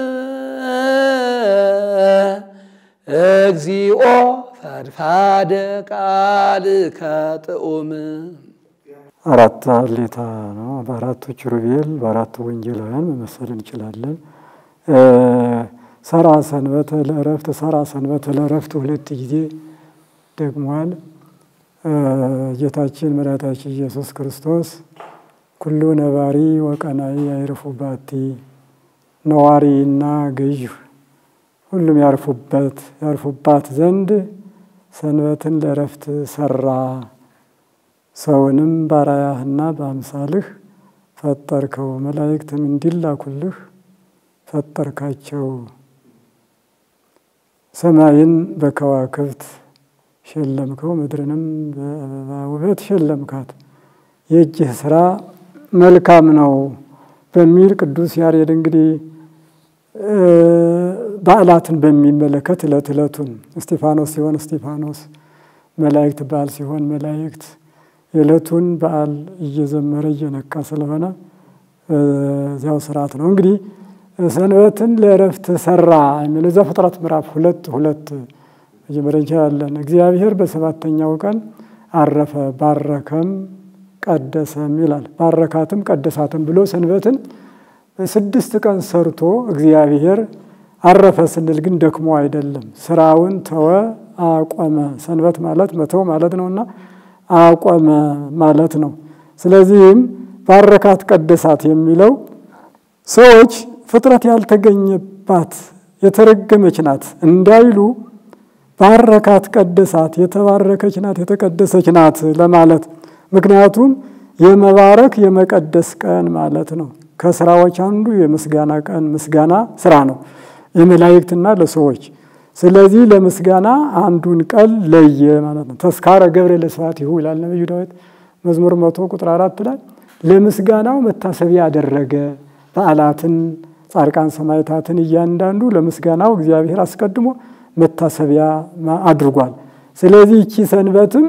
እግዚኦ ፈድፋደ ቃልከ ጥዑም። አራት ሌታ ነው። በአራቱ ኪሩቤል በአራቱ ወንጌላውያን መመሰል እንችላለን። ሰራ ሰንበተ ለእረፍት ሰራ ሰንበተ ለእረፍት ሁለት ጊዜ ደግሟል። ጌታችን መድኃኒታችን ኢየሱስ ክርስቶስ ኩሉ ነባሪ ወቀናይ ያርፉባቲ ነዋሪና ገዥ ሁሉም ያርፉበት ያርፉባት ዘንድ ሰንበትን ለእረፍት ሰራ። ሰውንም ባራያህና በአምሳልህ ፈጠርከው፣ መላእክትም እንዲላኩልህ ፈጠርካቸው። ሰማይን በከዋክብት ሸለምከው፣ ምድርንም በውበት ሸለምካት። የእጅህ ስራ መልካም ነው በሚል ቅዱስ ያሬድ እንግዲህ በዓላትን በሚመለከት ዕለት ዕለቱን እስጢፋኖስ ሲሆን እስጢፋኖስ፣ መላእክት በዓል ሲሆን መላእክት የዕለቱን በዓል እየዘመረ እየነካ ስለሆነ እዚያው ስርዓት ነው። እንግዲህ ሰንበትን ለእረፍት ሰራ የሚለው ዘፍጥረት ምዕራፍ ሁለት ሁለት መጀመሪያ እንችላለን። እግዚአብሔር በሰባተኛው ቀን አረፈ፣ ባረከም ቀደሰም ይላል። ባረካትም ቀደሳትም ብሎ ሰንበትን ስድስት ቀን ሰርቶ እግዚአብሔር አረፈ ስንል ግን ደክሞ አይደለም፣ ስራውን ተወ፣ አቆመ። ሰንበት ማለት መተው ማለት ነውና አቆመ ማለት ነው። ስለዚህም ባረካት ቀደሳት የሚለው ሰዎች ፍጥረት ያልተገኘባት የተረገመች ናት እንዳይሉ ባረካት ቀደሳት የተባረከች ናት የተቀደሰች ናት ለማለት። ምክንያቱም የመባረክ የመቀደስ ቀን ማለት ነው። ከስራዎች አንዱ የምስጋና ቀን፣ ምስጋና ስራ ነው የመላእክትና ለሰዎች። ስለዚህ ለምስጋና አንዱን ቀን ለየ ማለት ነው። ተስካረ ገብርኤል ለስብሐቲሁ ይላል ነብዩ ዳዊት መዝሙር መቶ ቁጥር አራት ላይ ለምስጋናው መታሰቢያ ያደረገ በዓላትን፣ ጻድቃን ሰማዕታትን እያንዳንዱ ለምስጋናው እግዚአብሔር አስቀድሞ መታሰቢያ አድርጓል። ስለዚህ እቺ ሰንበትም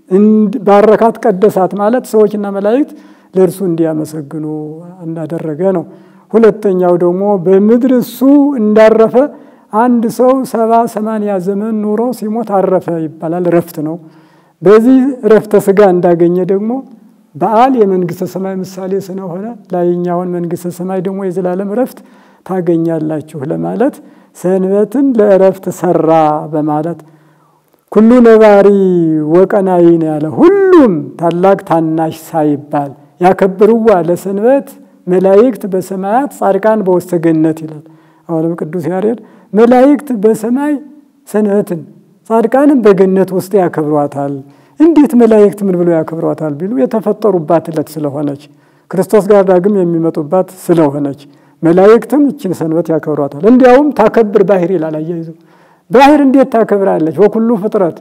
ባረካት ቀደሳት ማለት ሰዎችና መላእክት ለእርሱ እንዲያመሰግኑ እንዳደረገ ነው። ሁለተኛው ደግሞ በምድር እሱ እንዳረፈ አንድ ሰው ሰባ ሰማንያ ዘመን ኑሮ ሲሞት አረፈ ይባላል። ረፍት ነው። በዚህ ረፍተ ስጋ እንዳገኘ ደግሞ በዓል የመንግስተ ሰማይ ምሳሌ ስለሆነ ላይኛውን መንግስተ ሰማይ ደግሞ የዘላለም ረፍት ታገኛላችሁ ለማለት ሰንበትን ለእረፍት ሰራ በማለት ኩሉ ነባሪ ወቀናይ ነው ያለ። ሁሉም ታላቅ ታናሽ ሳይባል ያከብሩዋ ለሰንበት መላእክት በሰማያት ጻድቃን በውስተ ገነት ይላል። አሁንም ቅዱስ ያሬድ መላእክት በሰማይ ሰንበትን ጻድቃንም በገነት ውስጥ ያከብሯታል። እንዴት መላእክት ምን ብለው ያከብሯታል ቢሉ የተፈጠሩባት ዕለት ስለሆነች ክርስቶስ ጋር ዳግም የሚመጡባት ስለሆነች መላእክትም እቺን ሰንበት ያከብሯታል። እንዲያውም ታከብር ባህር ይላል አያይዞ። ባህር እንዴት ታከብራለች? ወኩሉ ፍጥረት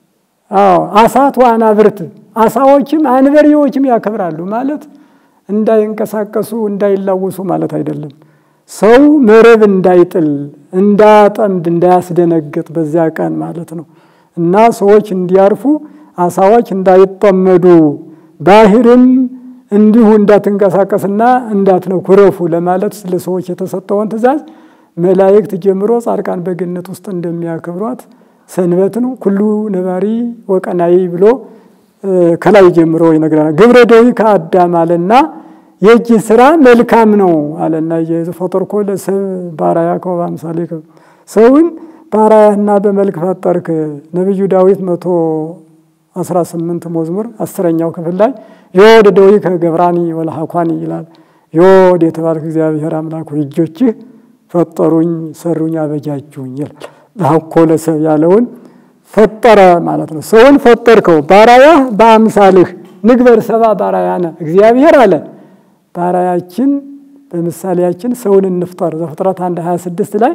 አዎ አሳት ወአናብርት አሳዎችም አንበሪዎችም ያከብራሉ ማለት እንዳይንቀሳቀሱ እንዳይላወሱ ማለት አይደለም። ሰው መረብ እንዳይጥል እንዳያጠምድ እንዳያስደነግጥ በዚያ ቀን ማለት ነው እና ሰዎች እንዲያርፉ አሳዎች እንዳይጠመዱ ባህርም እንዲሁ እንዳትንቀሳቀስና እንዳትነኩረፉ ለማለት ለሰዎች የተሰጠውን ትእዛዝ መላእክት ጀምሮ ጻድቃን በገነት ውስጥ እንደሚያከብሯት ሰንበት ነው ኩሉ ነባሪ ወቀናይ ብሎ ከላይ ጀምሮ ይነግራል። ግብረ ደዊ ከአዳም አለና የእጅ ስራ መልካም ነው አለና የፈጠርኮ ለሰብ ባራያ ከወምሳሌ ሰውን ባራያና በመልክ ፈጠርክ ነብዩ ዳዊት መቶ አስራ ስምንት መዝሙር አስረኛው ክፍል ላይ ዮድ ደዊ ከገብራኒ ወለሐኳኒ ይላል። ዮድ የተባረከ እግዚአብሔር አምላክ እጆችህ ፈጠሩኝ ሰሩኝ አበጃጁኝ ይላል። ለሐኮ ለሰብ ያለውን ፈጠረ ማለት ነው። ሰውን ፈጠርከው ባራያ በአምሳልህ ንግበር ሰባ ባራያነ እግዚአብሔር አለ ባራያችን በምሳሌያችን ሰውን እንፍጠር ዘፍጥረት አንድ ሃያ ስድስት ላይ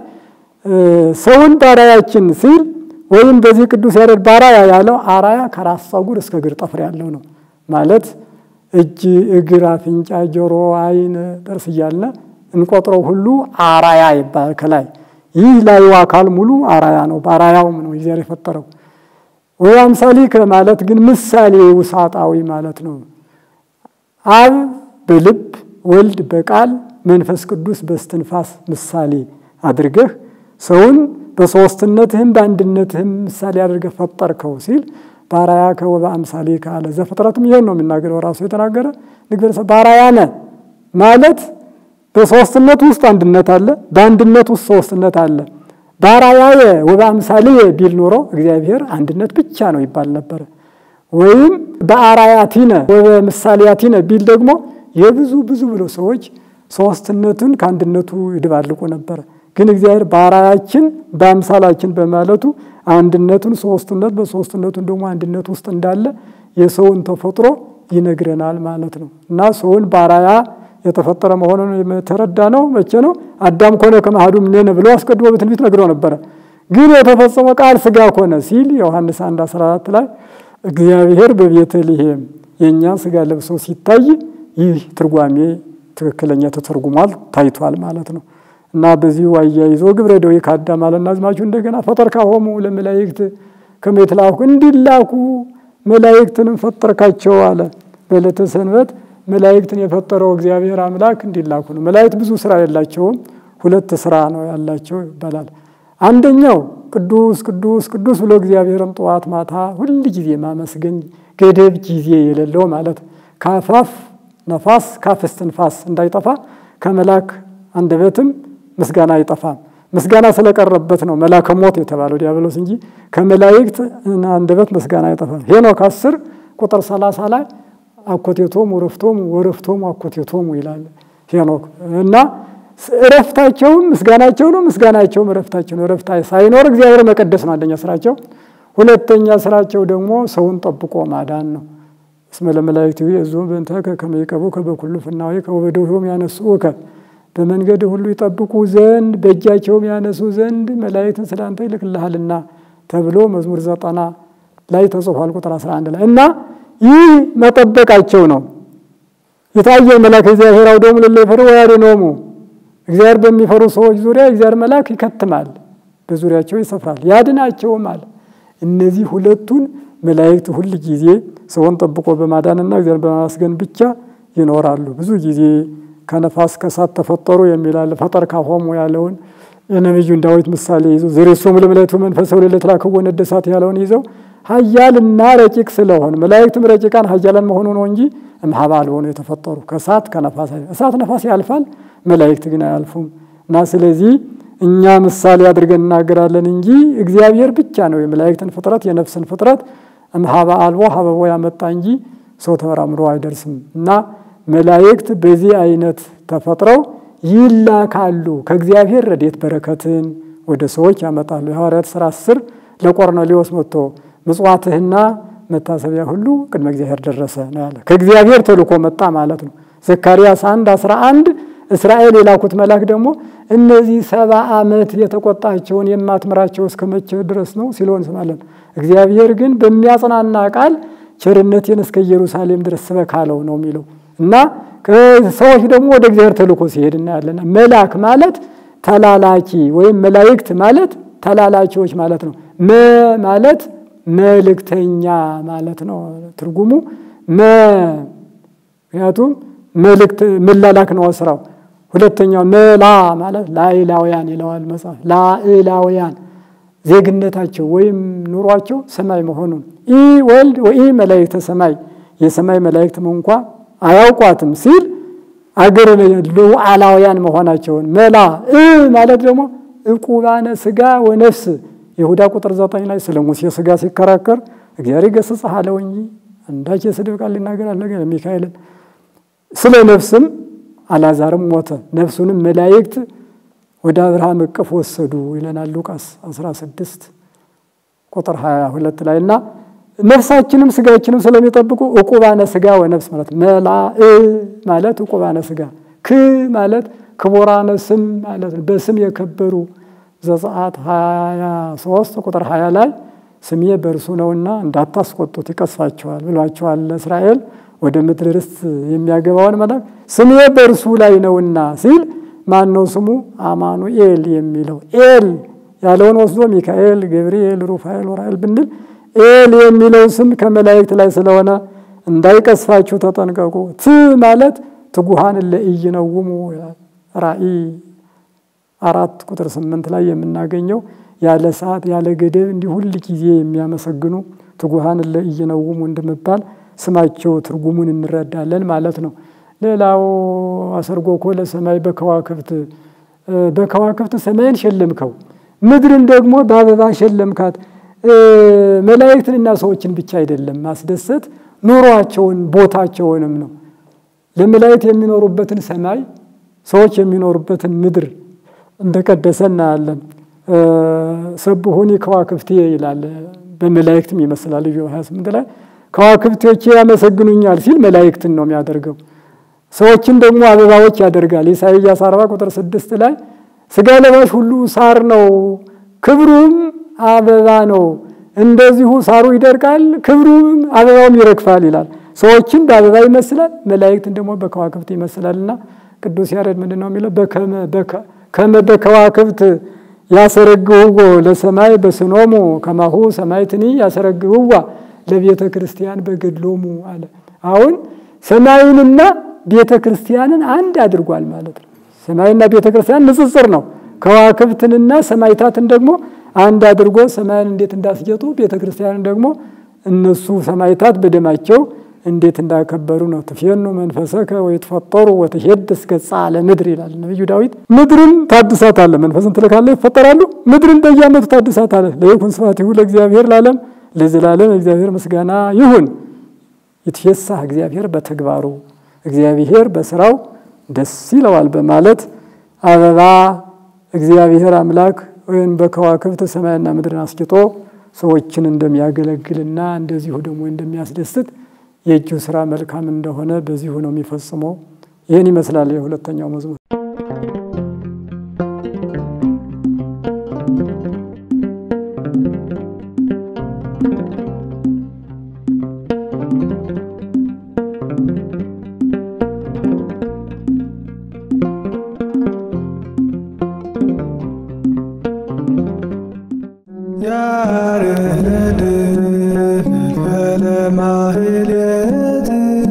ሰውን ባራያችን ሲል ወይም በዚህ ቅዱስ ያሬድ ባራያ ያለው አራያ ከራስ ፀጉር እስከ እግር ጥፍር ያለው ነው ማለት እጅ እግር አፍንጫ ጆሮ አይን ጥርስ እያለ እንቆጥረው ሁሉ አራያ ይባላል። ከላይ ይህ ላይ አካል ሙሉ አራያ ነው ባራያው ነው እግዚአብሔር የፈጠረው። ወይ አምሳሊከ ማለት ግን ምሳሌ ውሳጣዊ ማለት ነው። አብ በልብ ወልድ በቃል መንፈስ ቅዱስ በስትንፋስ ምሳሌ አድርገህ ሰውን በሶስትነትህም በአንድነትህም ምሳሌ አድርገህ ፈጠርከው ሲል ባራያከ ወበአምሳሊከ አለ። ዘፍጥረትም ይሄን ነው የሚናገረው ራሱ የተናገረ ንግበር ባራያነ ማለት በሶስትነት ውስጥ አንድነት አለ በአንድነት ውስጥ ሶስትነት አለ። ባራያየ ወበአምሳሊየ ቢል ኖሮ እግዚአብሔር አንድነት ብቻ ነው ይባል ነበር። ወይም በአራያቲነ ወበምሳሌያቲነ ቢል ደግሞ የብዙ ብዙ ብሎ ሰዎች ሶስትነቱን ከአንድነቱ ይደባልቁ ነበር። ግን እግዚአብሔር ባራያችን በአምሳላችን በማለቱ አንድነቱን ሶስትነት በሶስትነቱን ደግሞ አንድነት ውስጥ እንዳለ የሰውን ተፈጥሮ ይነግረናል ማለት ነው እና ሰውን ባራያ የተፈጠረ መሆኑን የተረዳ ነው። መቼ ነው አዳም ኮነ ከማህዱ ምን ብሎ አስቀድሞ በትንቢት ነግሮ ነበር። ግን የተፈጸመ ቃል ስጋ ኮነ ሲል ዮሐንስ አንድ አስራ አራት ላይ እግዚአብሔር በቤተልሔም የኛ ስጋ ለብሶ ሲታይ ይህ ትርጓሜ ትክክለኛ ተተርጉሟል ታይቷል ማለት ነው እና በዚህ አያይዞ ግብረ ደዌ ከአዳም አለና አዝማችሁ እንደገና ፈጠርካሆሙ ለመላእክት ከመትላኩ እንዲላኩ መላእክትንም ፈጠርካቸው አለ። በዕለተ ሰንበት መላእክትን የፈጠረው እግዚአብሔር አምላክ እንዲላኩ ነው። መላእክት ብዙ ስራ ያላቸውም ሁለት ስራ ነው ያላቸው ይባላል። አንደኛው ቅዱስ ቅዱስ ቅዱስ ብሎ እግዚአብሔርን ጧት ማታ ሁሉ ጊዜ ማመስገን ገደብ ጊዜ የሌለው ማለት ካፋፍ ነፋስ ካፍስትንፋስ እንዳይጠፋ ከመላክ አንደበትም ምስጋና አይጠፋም። ምስጋና ስለቀረበት ነው መላከ ሞት የተባለው ዲያብሎስ እንጂ ከመላእክት አንደበት ምስጋና አይጠፋም። ሄኖክ አስር ቁጥር ሰላሳ ላይ አኮቴቶም ወረፍቶም ወረፍቶም አኮቴቶም ይላል ሄኖክ እና ረፍታቸው ምስጋናቸው ነው ምስጋናቸው ረፍታቸው ነው። ረፍታ ሳይኖር እግዚአብሔር መቀደስ ነው አንደኛ ስራቸው። ሁለተኛ ስራቸው ደግሞ ሰውን ጠብቆ ማዳን ነው። እስመ ለመላእክቱ የዞም በእንተ ከመይቀቡ ከበኩሉ ፍናዊ ከወበደውም ያነሱከ በመንገድ ሁሉ ይጠብቁ ዘንድ በእጃቸውም ያነሱ ዘንድ መላእክትን ስላንተ ይልክልሃልና ተብሎ መዝሙር ዘጠና ላይ ተጽፏል ቁጥር አስራ አንድ ላይ እና ይህ መጠበቃቸው ነው። የታየ መልአክ እግዚአብሔር አውዶም ለለፈሩ ያደኖሙ እግዚአብሔር በሚፈሩ ሰዎች ዙሪያ እግዚአብሔር መልአክ ይከትማል በዙሪያቸው ይሰፍራል ያድናቸውማል። እነዚህ ሁለቱን መላእክት ሁሉ ጊዜ ሰውን ጠብቆ በማዳንና እግዚአብሔር በማስገን ብቻ ይኖራሉ። ብዙ ጊዜ ከነፋስ ከሳት ተፈጠሩ የሚላል ፈጠርካሆሙ ያለውን የነብዩ ዳዊት ምሳሌ ይዞ ዘሪሶም ለመላእክቱ መንፈስ ወለለት ላከው ነደሳት ያለውን ይዘው ኃያልና ረቂቅ ስለሆነ መላእክትም ረቂቃን ኃያላን መሆኑ ነው እንጂ እምሃባል ሆኖ የተፈጠሩ ከሳት ከነፋስ እሳት ነፋስ ያልፋል መላእክት ግን አያልፉም እና ስለዚህ እኛ ምሳሌ አድርገን እናገራለን እንጂ እግዚአብሔር ብቻ ነው የመላእክትን ፍጥረት የነፍስን ፍጥረት እምሃባል ወሃበው ያመጣ እንጂ ሰው ተመራምሮ አይደርስም እና መላእክት በዚህ አይነት ተፈጥረው ይላካሉ ከእግዚአብሔር ረድኤት በረከትን ወደ ሰዎች ያመጣሉ። የሐዋርያት ሥራ አስር ለቆርኔሌዎስ መጥቶ ምጽዋትህና መታሰቢያ ሁሉ ቅድመ እግዚአብሔር ደረሰ ነው ያለ። ከእግዚአብሔር ተልኮ መጣ ማለት ነው። ዘካርያስ አንድ አስራ አንድ እስራኤል የላኩት መልአክ ደግሞ እነዚህ ሰባ ዓመት የተቆጣቸውን የማትምራቸው እስከመቼ ድረስ ነው ሲሎን ስማለን። እግዚአብሔር ግን በሚያጽናና ቃል ቸርነቴን እስከ ኢየሩሳሌም ድረስ ሰበካለው ነው የሚለው እና ሰዎች ደግሞ ወደ እግዚአብሔር ተልኮ ሲሄድ እናያለን። መልአክ ማለት ተላላኪ ወይም መላእክት ማለት ተላላኪዎች ማለት ነው። መ ማለት መልእክተኛ ማለት ነው ትርጉሙ። መ ምክንያቱም መልእክት መላላክ ነው ስራው። ሁለተኛው መላ ማለት ላኢላውያን ይለዋል መጽሐፍ። ላኢላውያን ዜግነታቸው ወይም ኑሯቸው ሰማይ መሆኑን ኢ ወልድ ወኢ መላእክተ ሰማይ የሰማይ መላእክትም እንኳ አያውቋትም ሲል አገር ሉዓላውያን መሆናቸውን መላ እ ማለት ደግሞ ዕቁባነ ሥጋ ወነፍስ ይሁዳ ቁጥር ዘጠኝ ላይ ስለ ሙሴ ሥጋ ሲከራከር እግዚአብሔር ገሰጸህ አለው እንጂ አንዳች የስድብ ቃል ሊናገር አልነገረም ሚካኤልን። ስለ ነፍስም አልዓዛርም ሞተ፣ ነፍሱንም መላእክት ወደ አብርሃም እቅፍ ወሰዱ ይለናል ሉቃስ አስራ ስድስት ቁጥር ሃያ ሁለት ላይና ነፍሳችንም ሥጋችንም ስለሚጠብቁ ዕቁባነ ሥጋ ወነፍስ ማለት መላ እ ማለት ዕቁባነ ሥጋ ክ ማለት ክቡራነ ስም ማለት በስም የከበሩ ዘጸአት ሃያ ሶስት ቁጥር ሃያ ላይ ስሜ በእርሱ ነውና እንዳታስቆጡት ይቀስፋቸዋል ብሏቸዋል ለእስራኤል ወደ ምድር ርስት የሚያገባውን ማለት ስሜ በእርሱ ላይ ነውና ሲል ማን ነው ስሙ? አማኑኤል የሚለው ኤል ያለውን ወስዶ ሚካኤል፣ ገብርኤል፣ ሩፋኤል፣ ኡራኤል ብንል ኤል የሚለው ስም ከመላእክት ላይ ስለሆነ እንዳይቀስፋችሁ ተጠንቀቁ። ት ማለት ትጉሃን ለኢይነውሙ ራእይ አራት ቁጥር ስምንት ላይ የምናገኘው ያለ ሰዓት ያለ ገደብ እንዲህ ሁሉ ጊዜ የሚያመሰግኑ ትጉሃን ለኢይነውሙ እንደመባል ስማቸው ትርጉሙን እንረዳለን ማለት ነው። ሌላው አሰርጎኮ ለሰማይ በከዋክብት በከዋክብት ሰማይን ሸለምከው ምድርን ደግሞ በአበባ ሸለምካት። መላእክትንና ሰዎችን ብቻ አይደለም ማስደሰት ኑሯቸውን ቦታቸውንም ነው። ለመላእክት የሚኖሩበትን ሰማይ ሰዎች የሚኖሩበትን ምድር እንደቀደሰና አለን ሰብሁኒ ከዋክብቴ ይላል። በመላእክትም ይመስላል ኢዮብ ሃያ ስምንት ላይ ከዋክብቶቼ ያመሰግኑኛል ሲል መላእክትን ነው የሚያደርገው። ሰዎችን ደግሞ አበባዎች ያደርጋል። ኢሳይያስ አርባ ቁጥር ስድስት ላይ ሥጋ ለባሽ ሁሉ ሳር ነው ክብሩም አበባ ነው፣ እንደዚሁ ሳሩ ይደርቃል ክብሩም አበባውም ይረግፋል ይላል። ሰዎችን በአበባ ይመስላል፣ መላእክትን ደግሞ በከዋክብት ይመስላልና ቅዱስ ያሬድ ምንድነው የሚለው? በከመ ከመ በከዋክብት ያሰረግሁዎ ለሰማይ በስኖሙ ከማሁ ሰማይትኒ ያሰረግሁዋ ለቤተ ክርስቲያን በገድሎሙ አለ። አሁን ሰማይንና ቤተ ክርስቲያንን አንድ አድርጓል ማለት ነው። ሰማይና ቤተ ክርስቲያን ንጽጽር ነው። ከዋክብትንና ሰማይታትን ደግሞ አንድ አድርጎ ሰማይን እንዴት እንዳስጌጡ ቤተ ክርስቲያንን ደግሞ እነሱ ሰማይታት በደማቸው እንዴት እንዳከበሩ ነው። ተፈየኑ መንፈሰከ ወይተፈጠሩ ወተሄድስ ገጻ ለምድር ይላል ነብዩ ዳዊት። ምድርን ታድሳታለህ፣ መንፈስን ትልካለህ ይፈጠራሉ። ምድርን በየዓመቱ ታድሳታለህ። ለይኩን ስብሐቲሁ ለእግዚአብሔር ለዓለም ለዘላለም እግዚአብሔር ምስጋና ይሁን። ይትፌሳህ እግዚአብሔር በተግባሩ እግዚአብሔር በስራው ደስ ይለዋል በማለት አበባ እግዚአብሔር አምላክ ወይም በከዋክብት ሰማይና ምድርን አስጌጦ ሰዎችን እንደሚያገለግልና እንደዚሁ ደግሞ እንደሚያስደስት የእጁ ስራ መልካም እንደሆነ በዚሁ ነው የሚፈጽመው። ይሄን ይመስላል የሁለተኛው መዝሙር። ያሬድ ለማህሌት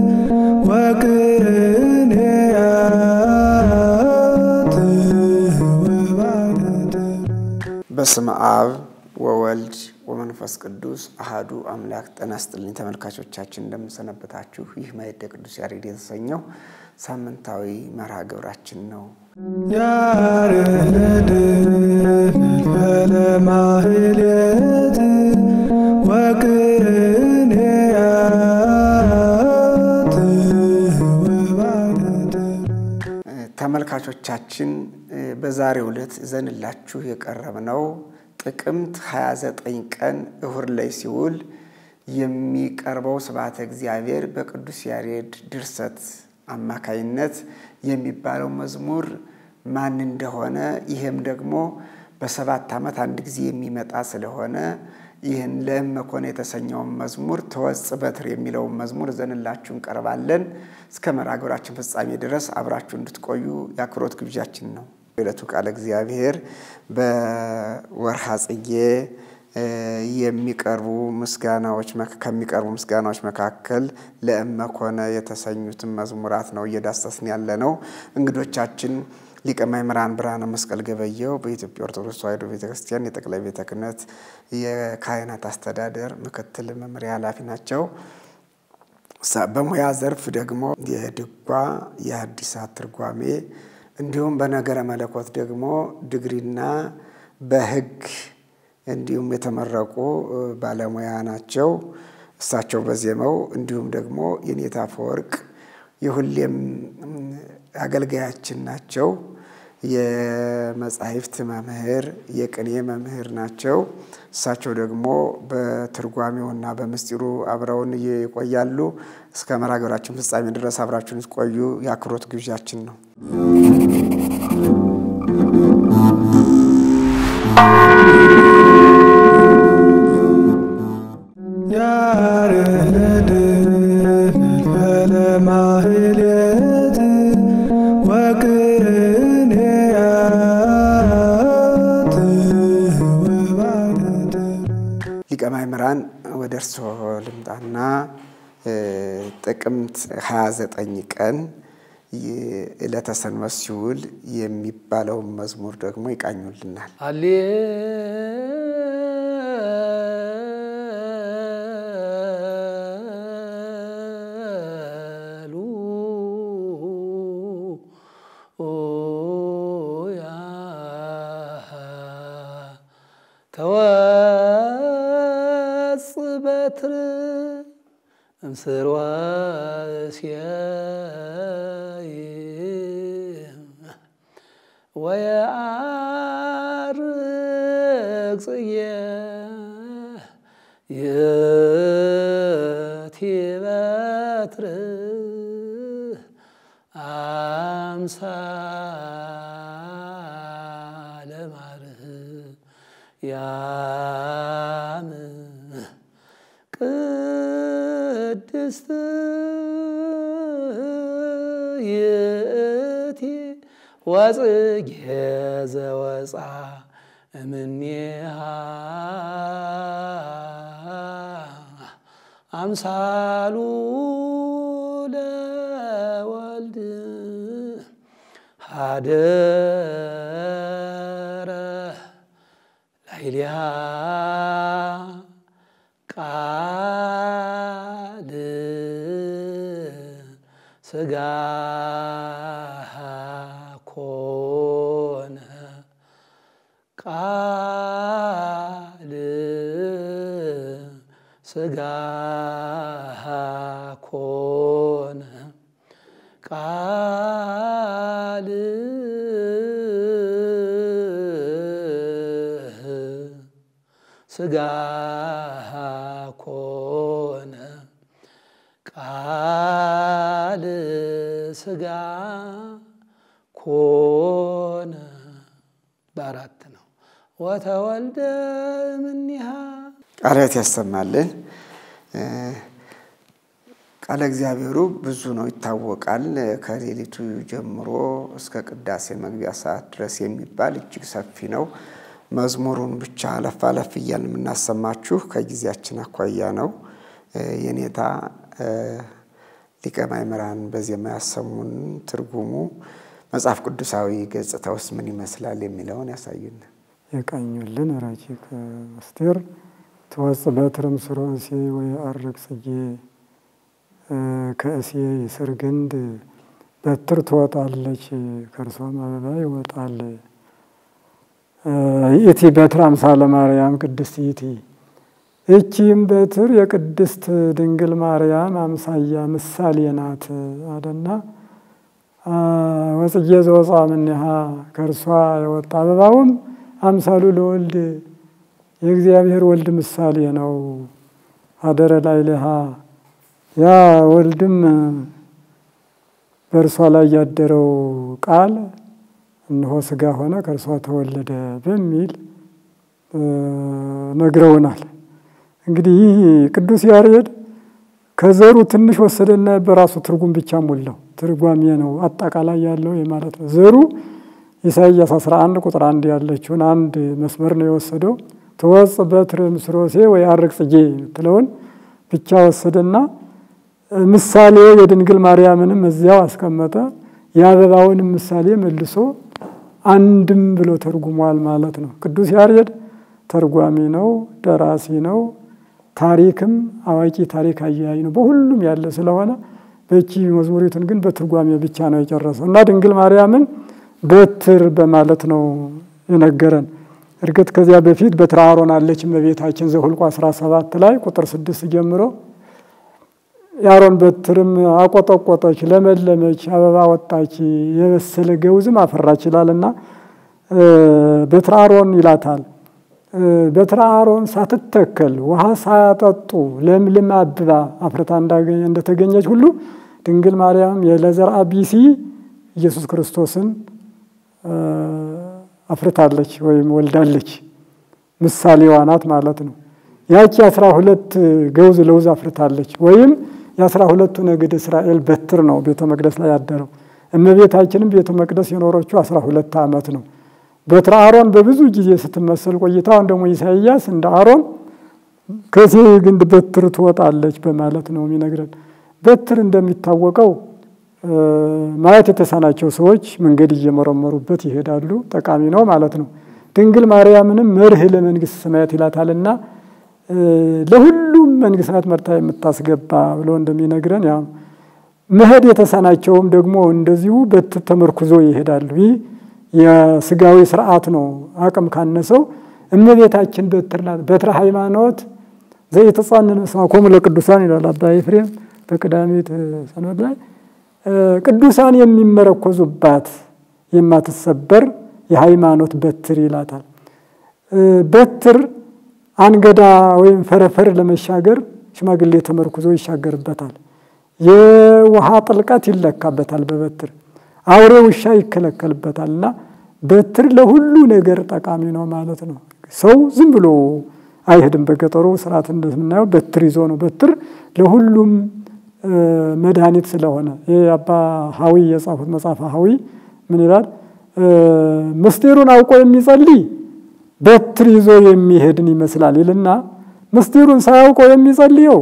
ወቅኔያት ወባደት። በስመ አብ ወወልድ ወመንፈስ ቅዱስ አሐዱ አምላክ። ጤና ይስጥልኝ ተመልካቾቻችን፣ እንደምሰነበታችሁ። ይህ ማዕደ ቅዱስ ያሬድ የተሰኘው ሳምንታዊ መርሃ ግብራችን ነው። ያሬድ ለማህሌት ወቅኔያት ወባደት። ተመልካቾቻችን በዛሬው ዕለት ዘንላችሁ የቀረብነው ጥቅምት ሃያ ዘጠኝ ቀን እሁድ ላይ ሲውል የሚቀርበው ስብሐተ እግዚአብሔር በቅዱስ ያሬድ ድርሰት አማካይነት የሚባለው መዝሙር ማን እንደሆነ፣ ይሄም ደግሞ በሰባት ዓመት አንድ ጊዜ የሚመጣ ስለሆነ ይህን ለእመኮነ የተሰኘውን መዝሙር ተወጽ በትር የሚለውን መዝሙር ዘንላችሁ እንቀርባለን። እስከ መርሐ ግብራችን ፍጻሜ ድረስ አብራችሁ እንድትቆዩ የአክብሮት ግብዣችን ነው። የዕለቱ ቃለ እግዚአብሔር በወርሃ ጽጌ የሚቀርቡ ምስጋናዎች ከሚቀርቡ ምስጋናዎች መካከል ለእመኮነ የተሰኙትን መዝሙራት ነው እየዳሰስን ያለነው። እንግዶቻችን ሊቀ ማእምራን ብርሃነ መስቀል ገበየው በኢትዮጵያ ኦርቶዶክስ ተዋሕዶ ቤተክርስቲያን የጠቅላይ ቤተ ክህነት የካህናት አስተዳደር ምክትል መምሪያ ኃላፊ ናቸው። በሙያ ዘርፍ ደግሞ የድጓ የሐዲሳት ትርጓሜ እንዲሁም በነገረ መለኮት ደግሞ ዲግሪና በሕግ እንዲሁም የተመረቁ ባለሙያ ናቸው። እሳቸው በዜማው እንዲሁም ደግሞ የኔታ አፈወርቅ የሁሌም አገልጋያችን ናቸው። የመጻሕፍት መምህር የቅኔ መምህር ናቸው። እሳቸው ደግሞ በትርጓሜውና በምስጢሩ አብረውን ይቆያሉ። እስከ መርሐ ግብራችን ፍጻሜ ድረስ አብራችሁን ትቆዩ የአክብሮት ግብዣችን ነው። ያሬድ ለማህሌት ወቅኔያት ወባደት ሊቀ ማእምራን ወደ እርስዎ ልምጣና ጥቅምት ሃያ ዘጠኝ ቀን ዕለተ ሰንበት ሲውል የሚባለው መዝሙር ደግሞ ይቃኙልናል። አሌ ተወጽ በትር እምስርወ እሴይ ወየዐርግ ጽጌ ይእቲ በትር አምሳለ ማርያም ቅድስት ይእቲ ወጽጌ ዘወፃ እምኔሃ አምሳሉ ለወልድ ሀደረ ላዕሌሃ ቃል ሥጋ ኮነ ቃል ሥጋ ኮነ ቃል ሥጋ ኮነ ቃል ሥጋ ኮነ በአራት ነው። ወተወልደ እምኔሃ ቃላት ያሰማልን። ቃለ እግዚአብሔሩ ብዙ ነው ይታወቃል። ከሌሊቱ ጀምሮ እስከ ቅዳሴ መግቢያ ሰዓት ድረስ የሚባል እጅግ ሰፊ ነው። መዝሙሩን ብቻ አለፍ አለፍ እያልን የምናሰማችሁ ከጊዜያችን አኳያ ነው። የኔታ ሊቀ ማእምራን በዜማ ያሰሙን ትርጉሙ መጽሐፍ ቅዱሳዊ ገጽታውስ ምን ይመስላል የሚለውን ያሳዩን። የቃኙልን ረቂቅ ምስጢር ተወጽ በትር እምስርወ እሴይ ወየዐርግ ጽጌ ከእሴይ ስር ግንድ በትር ትወጣለች ከእርሷም አበባ ይወጣል። ይእቲ በትር አምሳለ ማርያም ቅድስት ይእቲ እቺም በትር የቅድስት ድንግል ማርያም አምሳያ ምሳሌ ናት አለና ወጽጌ ዘወፃ እምኔሃ ከእርሷ የወጣ አበባውም አምሳሉ ለወልድ የእግዚአብሔር ወልድ ምሳሌ ነው። ሀደረ ላዕሌሃ ያ ወልድም በእርሷ ላይ ያደረው ቃል እነሆ ሥጋ ሆነ ከእርሷ ተወለደ በሚል ነግረውናል። እንግዲህ ቅዱስ ያሬድ ከዘሩ ትንሽ ወሰደና በራሱ ትርጉም ብቻ ሞላው። ትርጓሜ ነው አጠቃላይ ያለው የማለት ነው። ዘሩ ኢሳይያስ አስራ አንድ ቁጥር አንድ ያለችውን አንድ መስመር ነው የወሰደው። ተወጽ በትር ምስሮሴ ወይ አርቅ ጽጌ ትለውን ብቻ ወሰደና ምሳሌ የድንግል ማርያምንም እዚያው አስቀመጠ። የአበባውን ምሳሌ መልሶ አንድም ብሎ ተርጉሟል ማለት ነው። ቅዱስ ያሬድ ተርጓሚ ነው፣ ደራሲ ነው፣ ታሪክም አዋቂ ታሪክ አያይ ነው። በሁሉም ያለ ስለሆነ በቺ መዝሙሪቱን ግን በትርጓሜ ብቻ ነው የጨረሰው እና ድንግል ማርያምን በትር በማለት ነው የነገረን። እርግጥ ከዚያ በፊት በትረ አሮን አለች እመቤታችን ዘኍልቍ አስራ ሰባት ላይ ቁጥር ስድስት ጀምሮ የአሮን በትርም አቆጠቆጠች፣ ለመለመች፣ አበባ ወጣች፣ የበሰለ ገውዝም አፈራች ይላልና በትረ አሮን ይላታል። በትረ አሮን ሳትተከል ውሃ ሳያጠጡ ለምልማ አብባ አፍርታ እንደተገኘች ሁሉ ድንግል ማርያም የለዘርአ ቢሲ ኢየሱስ ክርስቶስን አፍርታለች ወይም ወልዳለች። ምሳሌዋ ናት ማለት ነው። ያቺ አስራ ሁለት ገውዝ ለውዝ አፍርታለች ወይም የአስራ ሁለቱ ነገድ እስራኤል በትር ነው ቤተ መቅደስ ላይ ያደረው። እመቤታችንም ቤተ መቅደስ የኖረችው አስራ ሁለት ዓመት ነው። በትረ አሮን በብዙ ጊዜ ስትመሰል ቆይታ ደግሞ ኢሳይያስ እንደ አሮን ከዚህ ግንድ በትር ትወጣለች በማለት ነው የሚነግረን። በትር እንደሚታወቀው ማየት የተሳናቸው ሰዎች መንገድ እየመረመሩበት ይሄዳሉ። ጠቃሚ ነው ማለት ነው። ድንግል ማርያምንም መርህ ለመንግስት ሰማያት ይላታልና ለሁሉም መንግስት ሰማያት መርታ የምታስገባ ብሎ እንደሚነግረን ያ መሄድ የተሳናቸውም ደግሞ እንደዚሁ በትር ተመርኩዞ ይሄዳሉ። ይህ የስጋዊ ስርዓት ነው። አቅም ካነሰው እመቤታችን በትር ናት። በትረ ሃይማኖት ዘይተጻነነ ስማኮሙ ለቅዱሳን ይላል አባ ኤፍሬም በቀዳሚት ሰንበት ላይ ቅዱሳን የሚመረኮዙባት የማትሰበር የሃይማኖት በትር ይላታል። በትር አንገዳ ወይም ፈረፈር ለመሻገር ሽማግሌ ተመርኩዞ ይሻገርበታል። የውሃ ጥልቀት ይለካበታል በበትር። አውሬ ውሻ ይከለከልበታልና በትር ለሁሉ ነገር ጠቃሚ ነው ማለት ነው። ሰው ዝም ብሎ አይሄድም። በገጠሩ ስርዓት እንደምናየው በትር ይዞ ነው። በትር ለሁሉም መድኃኒት ስለሆነ የአባ ሐዊ የጻፉት መጽሐፈ ሐዊ ምን ይላል? ምስጢሩን አውቆ የሚጸልይ በትር ይዞ የሚሄድን ይመስላል ይልና ምስጢሩን ሳያውቆ የሚጸልየው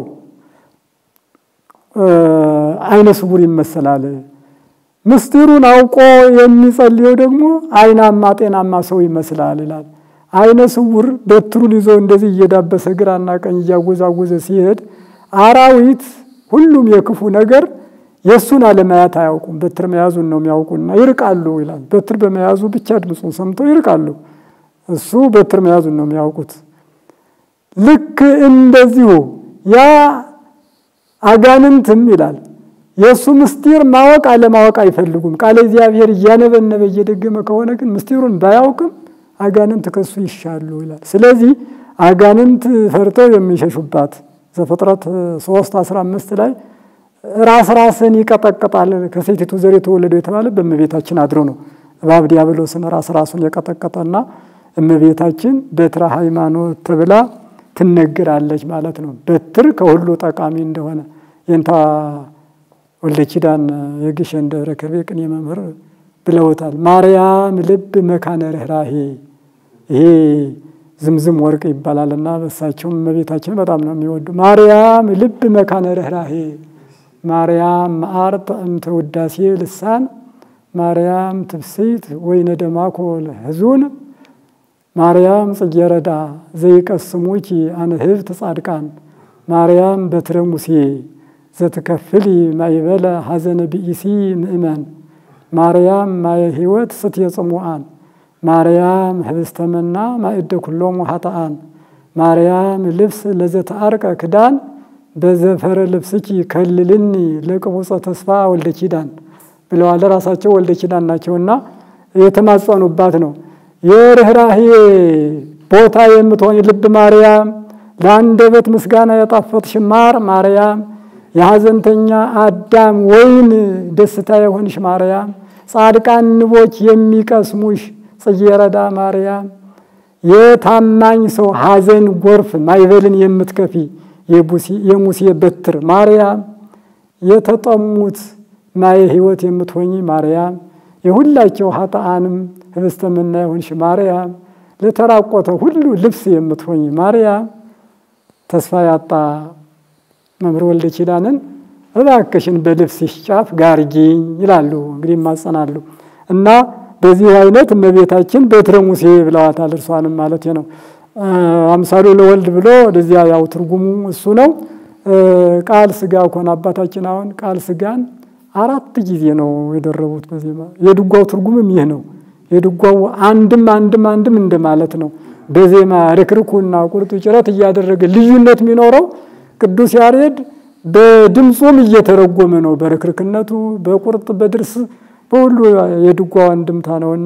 አይነ ስውር ይመስላል። ምስጢሩን አውቆ የሚጸልየው ደግሞ አይናማ ጤናማ ሰው ይመስላል ይላል። አይነ ስውር በትሩን ይዞ እንደዚህ እየዳበሰ ግራና ቀኝ እያወዛወዘ ሲሄድ አራዊት ሁሉም የክፉ ነገር የሱን አለማያት አያውቁም። በትር መያዙን ነው የሚያውቁና ይርቃሉ ይላል። በትር በመያዙ ብቻ ድምጹን ሰምተው ይርቃሉ። እሱ በትር መያዙን ነው የሚያውቁት። ልክ እንደዚሁ ያ አጋንንትም ይላል የሱ ምስጢር ማወቅ አለማወቅ አይፈልጉም። ቃለ እግዚአብሔር እያነበነበ እየደገመ ከሆነ ግን ምስጢሩን ባያውቅም አጋንንት ከሱ ይሻሉ ይላል። ስለዚህ አጋንንት ፈርተው የሚሸሹባት ዘፍጥረት ሶስት አስራ አምስት ላይ ራስ ራስን ይቀጠቀጣል ከሴቲቱ ዘር የተወለደው የተባለ በእመቤታችን አድሮ ነው። እባብ ዲያብሎስን ራስ ራሱን የቀጠቀጠና እመቤታችን በትረ ሃይማኖት ተብላ ትነገራለች ማለት ነው። በትር ከሁሉ ጠቃሚ እንደሆነ የንታ ወልደ ኪዳን የግሸን ደብረ ከርቤ ቅኔ መምህር ብለውታል። ማርያም ልብ መካነ ርኅራኄ ይሄ ዝምዝም ወርቅ ይባላልና በሳቸው እመቤታችን በጣም ነው የሚወዱ። ማርያም ልብ መካነ ርኅራኄ፣ ማርያም መዓር ጥዕምተ ውዳሴ ልሳን፣ ማርያም ትፍስሕት ወይነ ደማኮ ለሕዙን፣ ማርያም ጽጌረዳ ዘይቀስሙኪ አንህብት ጻድቃን፣ ማርያም በትረ ሙሴ ዘትከፍሊ ማይበለ ሐዘነ ብእሲ ምእመን፣ ማርያም ማየ ሕይወት ስትየ ጽሙዓን፣ ማርያም ህብስተ መና ማእደ ኩሎሙ ኃጥአን፣ ማርያም ልብስ ለዘተአርቀ ክዳን በዘፈረ ልብስኪ ከልልኒ ለቅቡፀ ተስፋ ወልደ ኪዳን ብለዋል። ራሳቸው ወልደ ኪዳን ናቸውና የተማጸኑባት ነው። የርኅራኄ ቦታ የምትሆን ልብ ማርያም፣ ለአንደበት ምስጋና የጣፈጥሽ ማር ማርያም፣ የሐዘንተኛ አዳም ወይን ደስታ የሆንሽ ማርያም፣ ጻድቃን ንቦች የሚቀስሙሽ ጽጌረዳ ማርያም፣ የታማኝ ሰው ሐዘን ጎርፍ ማይበልን የምትከፊ የሙሴ በትር ማርያም የተጠሙት ማየ ሕይወት የምትሆኚ ማርያም የሁላቸው ኃጥአንም ህብስተ መና የሆንሽ ማርያም ለተራቆተ ሁሉ ልብስ የምትሆኚ ማርያም ተስፋ ያጣ መምህር ወልደ ኪዳንን እባክሽን በልብስሽ ጫፍ ጋርጂኝ ይላሉ። እንግዲህ ማጸናሉ እና በዚህ አይነት እመቤታችን በትረ ሙሴ ብለዋታል። እርሷንም ማለት ነው አምሳሉ ለወልድ ብሎ ወደዚያ ያው ትርጉሙ እሱ ነው። ቃል ስጋ ሆነ አባታችን አሁን ቃል ስጋን አራት ጊዜ ነው የደረቡት። በዚህ የድጓው ትርጉምም ይሄ ነው። የድጓው አንድም አንድም አንድም እንደማለት ነው። በዜማ ርክርኩና ቁርጡ ጭረት እያደረገ ልዩነት የሚኖረው ቅዱስ ያሬድ በድምጹም እየተረጎመ ነው። በርክርክነቱ በቁርጥ በድርስ በሁሉ የድጓው አንድምታ ነውና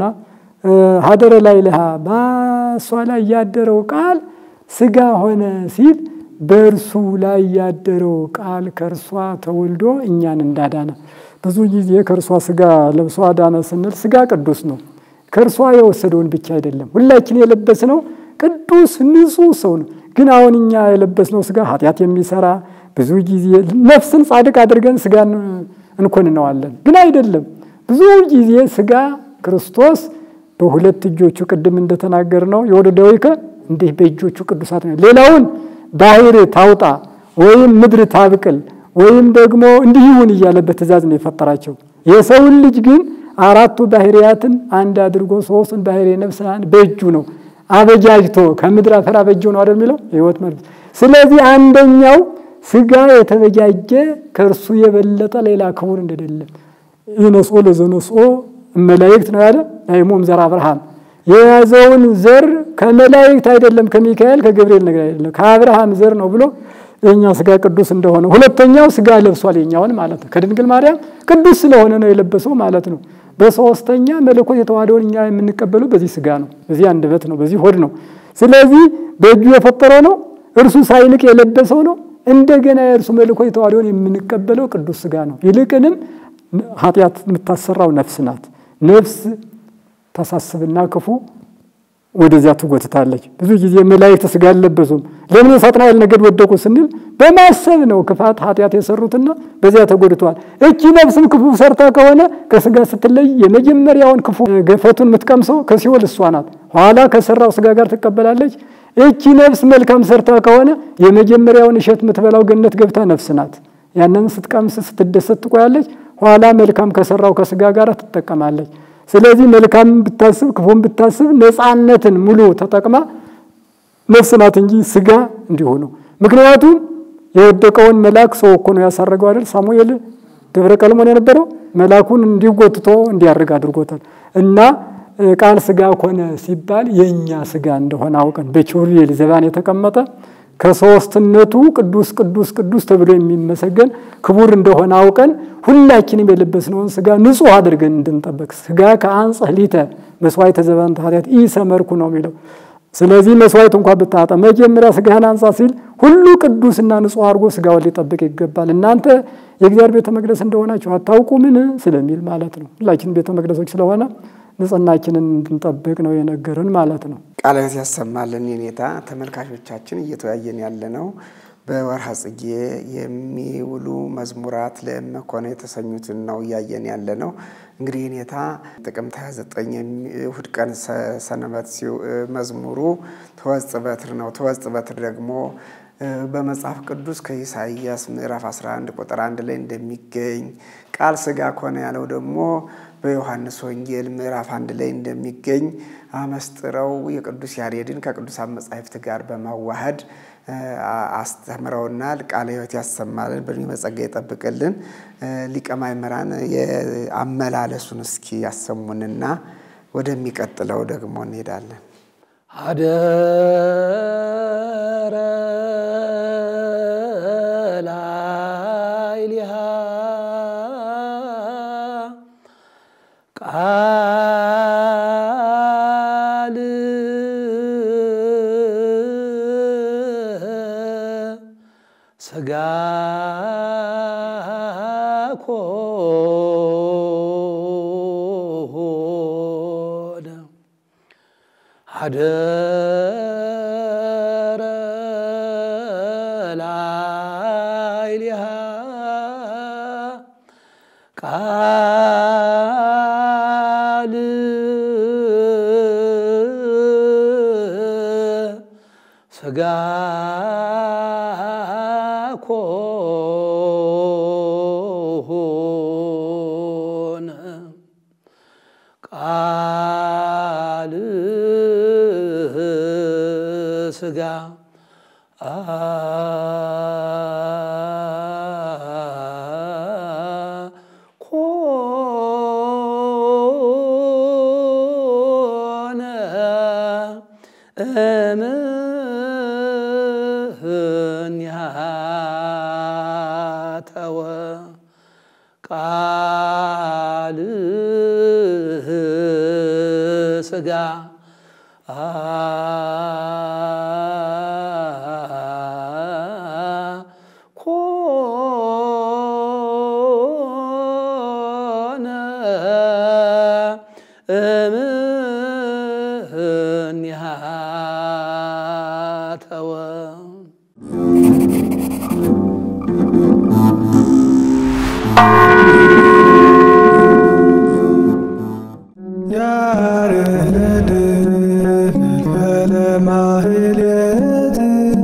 ሀደረ ላይ ለሃ ባሷ ላይ ያደረው ቃል ስጋ ሆነ ሲል በእርሱ ላይ ያደረው ቃል ከርሷ ተወልዶ እኛን እንዳዳነ ብዙ ጊዜ ከርሷ ስጋ ለብሶ አዳነ ስንል ስጋ ቅዱስ ነው። ከርሷ የወሰደውን ብቻ አይደለም ሁላችን የለበስነው ቅዱስ ንጹህ ሰው ነው። ግን አሁን እኛ የለበስነው ስጋ ኃጢአት የሚሰራ ብዙ ጊዜ ነፍስን ጻድቅ አድርገን ስጋን እንኮንነዋለን። ግን አይደለም ብዙ ጊዜ ስጋ ክርስቶስ በሁለት እጆቹ ቅድም እንደተናገርነው የወደደውከ እንዴ በእጆቹ ቅዱሳት ነው። ሌላውን ባህር ታውጣ ወይም ምድር ታብቅል ወይም ደግሞ እንዲሁን እያለበት ትእዛዝ ነው የፈጠራቸው። የሰው ልጅ ግን አራቱ ባህሪያትን አንድ አድርጎ ሶስቱን ባህሪ ነፍሳን በእጁ ነው አበጃጅቶ ከምድር አፈር አበጀው ነው አይደል የሚለው ሕይወት ማለት። ስለዚህ አንደኛው ስጋ የተበጃጀ ከርሱ የበለጠ ሌላ ክቡር እንደሌለ ይነስኦ ለዘነስኦ መላእክት ነው ያለ አይሞም ዘር አብርሃም የያዘውን ዘር ከመላእክት አይደለም ከሚካኤል ከገብርኤል ነገር አይደለም ከአብርሃም ዘር ነው ብሎ የኛ ስጋ ቅዱስ እንደሆነ ሁለተኛው ስጋ ለብሷል የኛውን ማለት ነው። ከድንግል ማርያም ቅዱስ ስለሆነ ነው የለበሰው ማለት ነው። በሶስተኛ መለኮት የተዋህደውን እኛ የምንቀበለው በዚህ ስጋ ነው። በዚህ አንደበት ነው በዚህ ሆድ ነው። ስለዚህ በእጁ የፈጠረው ነው እርሱ ሳይንቅ የለበሰው ነው። እንደገና የእርሱ መለኮት የተዋህደውን የምንቀበለው ቅዱስ ስጋ ነው። ይልቅንም ኃጢአት የምታሰራው ነፍስ ናት። ነፍስ ተሳስብና ክፉ ወደዚያ ትጎትታለች። ብዙ ጊዜ መላእክት ስጋ አለበሱም ለምን ሳጥናኤል ነገድ ወደቁ ስንል በማሰብ ነው ክፋት ኃጢአት የሰሩትና በዚያ ተጎድተዋል። እቺ ነፍስም ክፉ ሰርታ ከሆነ ከስጋ ስትለይ የመጀመሪያውን ክፉ ገፈቱን የምትቀምሰው ከሲኦል እሷ ናት። ኋላ ከሰራው ስጋ ጋር ትቀበላለች። እቺ ነፍስ መልካም ሰርታ ከሆነ የመጀመሪያውን እሸት የምትበላው ገነት ገብታ ነፍስ ናት። ያንን ስትቀምስ ስትደሰት ትቆያለች። ኋላ መልካም ከሰራው ከስጋ ጋር ትጠቀማለች። ስለዚህ መልካም ብታስብ ክፉም ብታስብ ነፃነትን ሙሉ ተጠቅማ ነፍስ ናት እንጂ ስጋ እንዲሁ ነው። ምክንያቱም የወደቀውን መልአክ ሰው እኮ ነው ያሳረገው አይደል? ሳሙኤል ደብረ ቀልሞን የነበረው መልአኩን እንዲጎትቶ እንዲያርግ አድርጎታል። እና ቃል ስጋ ሆነ ሲባል የኛ ስጋ እንደሆነ አውቀን በኪሩቤል ዘባን የተቀመጠ ከሶስትነቱ ቅዱስ ቅዱስ ቅዱስ ተብሎ የሚመሰገን ክቡር እንደሆነ አውቀን ሁላችንም የለበስነውን ስጋ ንጹህ አድርገን እንድንጠብቅ ስጋ ከአንጽህ ሊተ መስዋዕተ ዘበንተ ኃጢአት ኢሰመርኩ ነው የሚለው። ስለዚህ መስዋዕት እንኳን ብታጣ መጀመሪያ ስጋህን አንጻ ሲል ሁሉ ቅዱስና ንጹህ አድርጎ ስጋውን ሊጠብቅ ይገባል። እናንተ የእግዚአብሔር ቤተ መቅደስ እንደሆናችሁ አታውቁምን ስለሚል ማለት ነው። ሁላችንም ቤተ መቅደሶች ስለሆነ ንጽህናችንን እንድንጠብቅ ነው የነገረን ማለት ነው። ቃለ ሕይወት ያሰማልን የኔታ ተመልካቾቻችን እየተወያየን ያለነው በወርሃ ጽጌ የሚውሉ መዝሙራት ለመኮነ የተሰኙትን ነው ያየን ያለነው። እንግዲህ የኔታ ጥቅምት ሃያ ዘጠኝ እሁድ ቀን ሰንበት መዝሙሩ ተወጽእ በትር ነው። ተወጽእ በትር ደግሞ በመጽሐፍ ቅዱስ ከኢሳይያስ ምዕራፍ አስራ አንድ ቁጥር አንድ ላይ እንደሚገኝ ቃል ስጋ ሆነ ያለው ደግሞ በዮሐንስ ወንጌል ምዕራፍ አንድ ላይ እንደሚገኝ አመስጥረው የቅዱስ ያሬድን ከቅዱሳን መጻሕፍት ጋር በማዋሃድ አስተምረውናል። ቃለ ሕይወት ያሰማልን በሚመጸጋ ይጠብቅልን። ሊቀ ማእምራን የአመላለሱን እስኪ ያሰሙንና ወደሚቀጥለው ደግሞ እንሄዳለን። አደረ ላይሊሃ ቃል ስጋ ኮነ ሀደረ ላዕሌሃ ቃል ሥጋ ኮነ ቃል ሥጋ ኮነ እምኔሃተወ ቃል ሥጋ ኮነ እምኔሃተወ ያሬድ ለማህሌት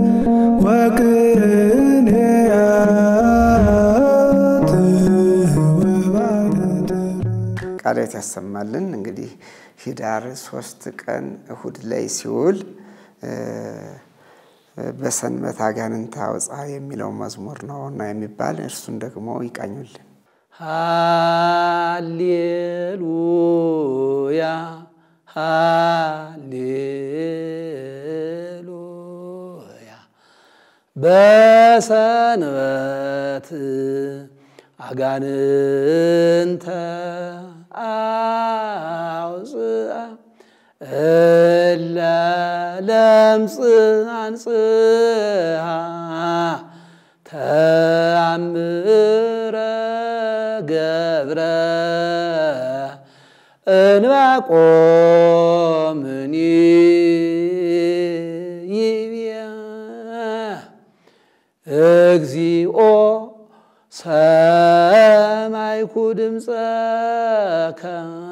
ወቅኔያት ወባደት ቃላት ያሰማልን። እንግዲህ ኅዳር ሶስት ቀን እሁድ ላይ ሲውል በሰንበት አጋንንት አውፃ የሚለው መዝሙር ነውና የሚባል እርሱን ደግሞ ይቃኙልን። ሃሌሉያ ሃሌሉያ በሰንበት አጋንንተ አውፅአ እለ ለምጽ አንጽሐ ተአምረ ገብረ እንባቆምኒ ይብየ እግዚኦ ሰማይኩ ድምፀከ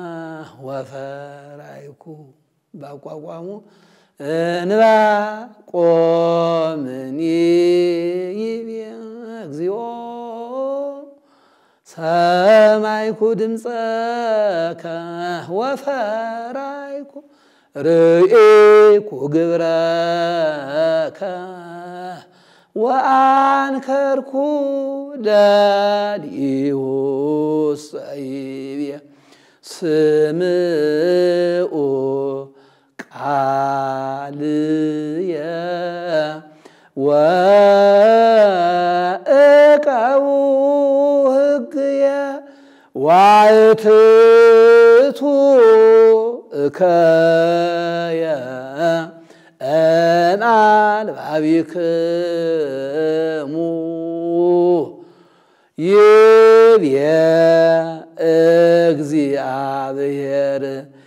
ወፈራይኩ ባቋቋሙ እንባቆምኒ ይብየ እግዚኦ ሰማይኩ ድምፀከ ወፈራይኩ ርኢኩ ግብረከ ወአንከርኩ ለሊሁ ሰይብየ ስምዑ ቃልየ ወእቀቡ ሕግየ ዋይትቱ እከየ እንአልባቢክሙ ይብየ እግዚአብሔር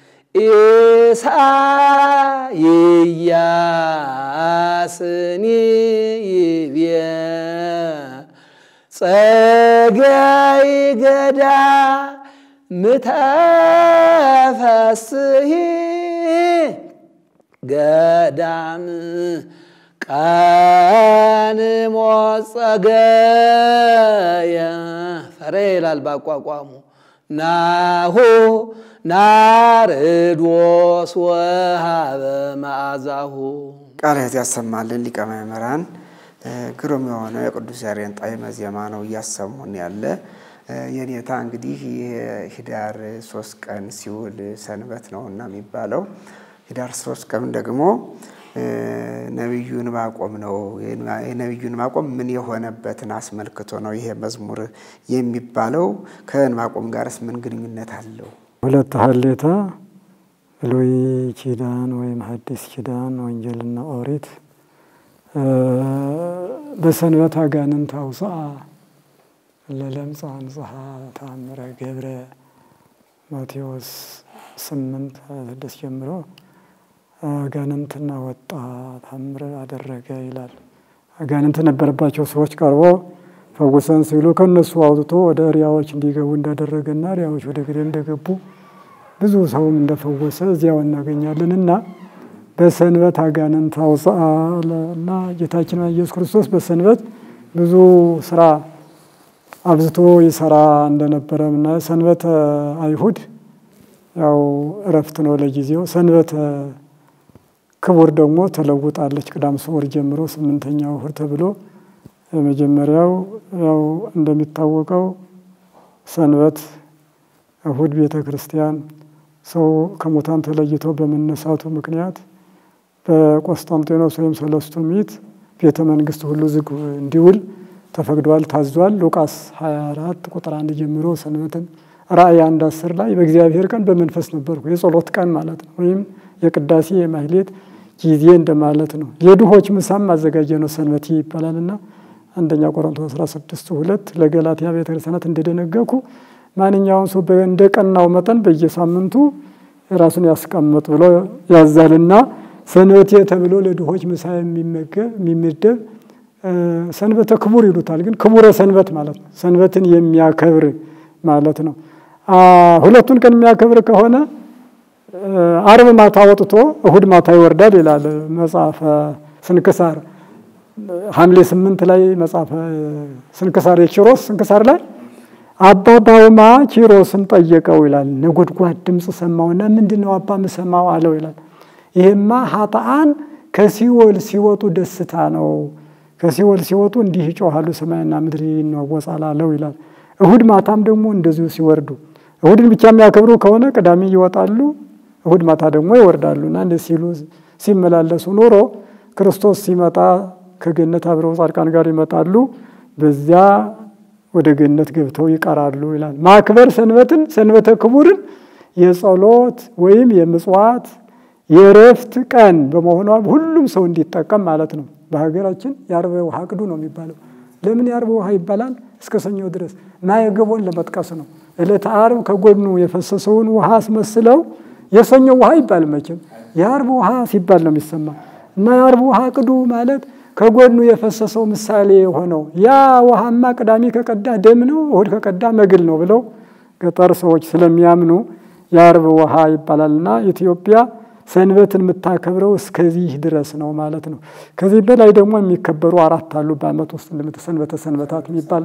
ኢሳይያስኒ ይብየ ጸጋይ ገዳ ምተፈስሒ ገዳም ቃን ሞጸገየ ፈሬ ይላል ባቋቋሙ ናሁ ናርዶስ ወሃበ መዓዛሁ። ቃላት ያሰማልን ሊቀ ማእምራን። ግሩም የሆነ የቅዱስ ያሬድ ጣዕመ ዜማ ነው እያሰሙን ያለ። የኔታ እንግዲህ ኅዳር ሶስት ቀን ሲውል ሰንበት ነውና የሚባለው ኅዳር ሶስት ቀን ደግሞ ነብዩ ዕንባቆም ነው። የነብዩ ዕንባቆም ምን የሆነበትን አስመልክቶ ነው ይሄ መዝሙር የሚባለው። ከዕንባቆም ጋርስ ምን ግንኙነት አለው? ሁለት ሀሌታ ብሉይ ኪዳን ወይም ሐዲስ ኪዳን ወንጌልና ኦሪት በሰንበት አጋንንት አውፅአ ለለምጽ አንጽሐ ተአምረ ገብረ ማቴዎስ ስምንት ስድስት ጀምሮ አጋንንትን አወጣ ታምር አደረገ ይላል። አጋንንት ነበረባቸው ሰዎች ቀርቦ ፈውሰን ሲሉ ከነሱ አውጥቶ ወደ ሪያዎች እንዲገቡ እንዳደረገና ሪያዎች ወደ ገደል እንደገቡ ብዙ ሰውም እንደፈወሰ እዚያው እናገኛለንና በሰንበት አጋንንት አውጣና ጌታችን ኢየሱስ ክርስቶስ በሰንበት ብዙ ስራ አብዝቶ ይሰራ እንደነበረና ሰንበት አይሁድ ያው እረፍት ነው ለጊዜው። ሰንበት ክቡር ደግሞ ተለውጣለች። ቅዳም ስዑር ጀምሮ ስምንተኛው እሁድ ተብሎ የመጀመሪያው ያው እንደሚታወቀው ሰንበት እሁድ ቤተክርስቲያን ሰው ከሙታን ተለይቶ በመነሳቱ ምክንያት በቆስጠንጢኖስ ወይም ሰለስቱ ምዕት ቤተ መንግስት ሁሉ ዝግ እንዲውል ተፈቅዷል ታዟል። ሉቃስ ሃያ አራት ቁጥር አንድ ጀምሮ ሰንበትን ራእይ አንድ አስር ላይ በእግዚአብሔር ቀን በመንፈስ ነበርኩ የጸሎት ቀን ማለት ነው ወይም የቅዳሴ የማህሌት ጊዜ እንደማለት ነው። የድሆች ምሳም ማዘጋጀ ነው ሰንበት ይባላልና አንደኛ ቆሮንቶስ አስራ ስድስት ሁለት ለገላትያ ቤተክርስቲያናት እንደደነገኩ ማንኛውም ሰው እንደቀናው መጠን በየሳምንቱ ራሱን ያስቀምጥ ብሎ ያዛልና ሰንበቴ ተብሎ ለድሆች ምሳ የሚመገብ የሚመደብ ሰንበተ ክቡር ይሉታል። ግን ክቡረ ሰንበት ማለት ነው ሰንበትን የሚያከብር ማለት ነው። ሁለቱን ቀን የሚያከብር ከሆነ ዓርብ ማታ ወጥቶ እሁድ ማታ ይወርዳል ይላል መጽሐፈ ስንክሳር ሐምሌ ስምንት ላይ መጽሐፈ ስንክሳር የኪሮስ ስንክሳር ላይ አባ ባውማ ኪሮስን ጠየቀው ይላል። ነጎድጓድ ድምጽ ሰማውና ምንድነው አባ መሰማው አለው ይላል። ይሄማ ኃጥአን ከሲኦል ሲወጡ ደስታ ነው። ከሲኦል ሲወጡ እንዲህ ይጮሃሉ ሰማይና ምድር ይናወጻል አለው ይላል። እሁድ ማታም ደግሞ እንደዚሁ ሲወርዱ እሁድን ብቻ የሚያከብሩ ከሆነ ቅዳሜ ይወጣሉ እሁድ ማታ ደግሞ ይወርዳሉና እንደዚህ ሲሉ ሲመላለሱ ኖሮ ክርስቶስ ሲመጣ ከገነት አብረው ጻድቃን ጋር ይመጣሉ በዚያ ወደ ገነት ገብተው ይቀራሉ ይላል። ማክበር ሰንበትን ሰንበተ ክቡርን የጸሎት ወይም የምጽዋት የረፍት ቀን በመሆኗ ሁሉም ሰው እንዲጠቀም ማለት ነው። በሀገራችን የዓርብ ውሃ ቅዱ ነው የሚባለው። ለምን የዓርብ ውሃ ይባላል? እስከ ሰኞ ድረስ ማየገቦን ለመጥቀስ ነው። ዕለተ ዓርብ ከጎኑ የፈሰሰውን ውሃ አስመስለው የሰኞ ውሃ ይባል መቼም የዓርብ ውሃ ሲባል ነው የሚሰማ እና የዓርብ ውሃ ቅዱ ማለት ከጎኑ የፈሰሰው ምሳሌ ሆነው ያ ውሃማ ቅዳሜ ከቀዳ ደም ነው እሁድ ከቀዳ መግል ነው ብለው ገጠር ሰዎች ስለሚያምኑ የዓርብ ውሃ ይባላልና ኢትዮጵያ ሰንበትን የምታከብረው እስከዚህ ድረስ ነው ማለት ነው። ከዚህ በላይ ደግሞ የሚከበሩ አራት አሉ በአመት ውስጥ እንደምትሰንበተ ሰንበታት የሚባል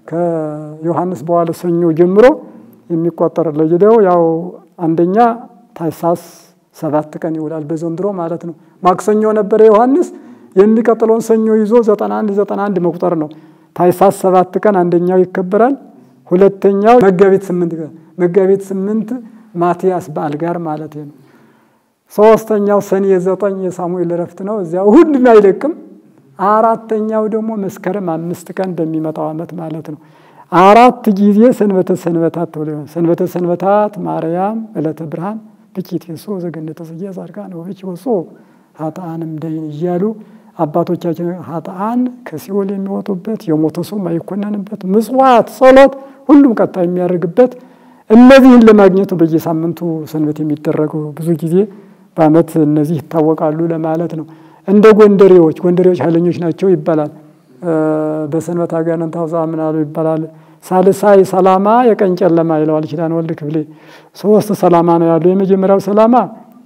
ከዮሐንስ በኋላ ሰኞ ጀምሮ የሚቆጠር ለይደው ያው አንደኛ ታኅሳስ ሰባት ቀን ይውላል በዘንድሮ ማለት ነው። ማክሰኞ ነበር ዮሐንስ የሚቀጥለውን ሰኞ ይዞ ዘጠና አንድ ዘጠና አንድ መቁጠር ነው። ታኅሳስ ሰባት ቀን አንደኛው ይከበራል። ሁለተኛው መጋቢት ስምንት ቀን መጋቢት ስምንት ማቲያስ በዓል ጋር ማለት ነው። ሶስተኛው ሰኔ ዘጠኝ የሳሙኤል ዕረፍት ነው እዚያው እሁድን አይለቅም። አራተኛው ደግሞ መስከረም አምስት ቀን በሚመጣው አመት ማለት ነው። አራት ጊዜ ሰንበተ ሰንበታት ተብሎ ሰንበተ ሰንበታት ማርያም ዕለተ ብርሃን ብቂት የሶ ዘገነተ ጽጌ ጻድቃን ወብቂ ወሶ ኃጥአንም ደይን እያሉ አባቶቻችን ኃጥአን ከሲኦል የሚወጡበት የሞተ ሰው ማይኮነንበት ምጽዋት ጸሎት ሁሉም ቀጣ የሚያደርግበት እነዚህን ለማግኘቱ በየሳምንቱ ሰንበት የሚደረገው ብዙ ጊዜ በአመት እነዚህ ይታወቃሉ ለማለት ነው። እንደ ጎንደሬዎች ጎንደሬዎች ኃይለኞች ናቸው ይባላል። በሰንበት አጋንንት አውጣ ምናሉ ይባላል። ሳልሳይ ሰላማ የቀን ጨለማ ይለዋል ኪዳነ ወልድ ክፍሌ። ሶስት ሰላማ ነው ያለው። የመጀመሪያው ሰላማ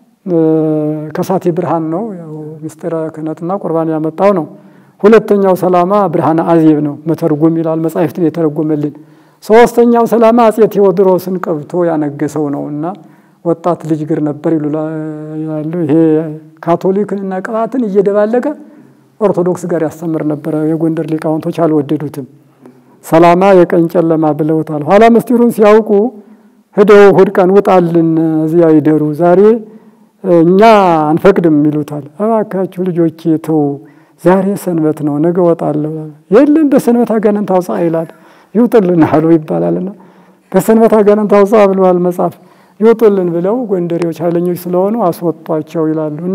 ከሳቴ ብርሃን ነው ያው ምስጢረ ክህነትና ቁርባን ያመጣው ነው። ሁለተኛው ሰላማ ብርሃነ አዜብ ነው መተርጎም ይላል መጻሕፍትን የተረጎመልን። ሶስተኛው ሰላማ አፄ ቴዎድሮስን ቀብቶ ያነገሰው ነውና ወጣት ልጅ ግር ነበር ይላሉ። ይሄ ካቶሊክንና ቅባትን እየደባለቀ ኦርቶዶክስ ጋር ያስተምር ነበር። የጎንደር ሊቃውንቶች አልወደዱትም። ሰላማ የቀን ጨለማ ብለውታል። ኋላ ምስጢሩን ሲያውቁ ሄደው እሑድ ቀን ውጣልን እዚያ ይደሩ ዛሬ እኛ አንፈቅድም ይሉታል። እባካችሁ ልጆቼ ተው ዛሬ ሰንበት ነው ነገ ወጣለሁ። የለም በሰንበት አጋንንት አውጣ ይላል። ይውጥልን አሉ ይባላልና በሰንበት አጋንንት አውጣ ብለዋል መጽሐፍ። ይውጥልን ብለው ጎንደሬዎች ኃይለኞች ስለሆኑ አስወጣቸው ይላሉና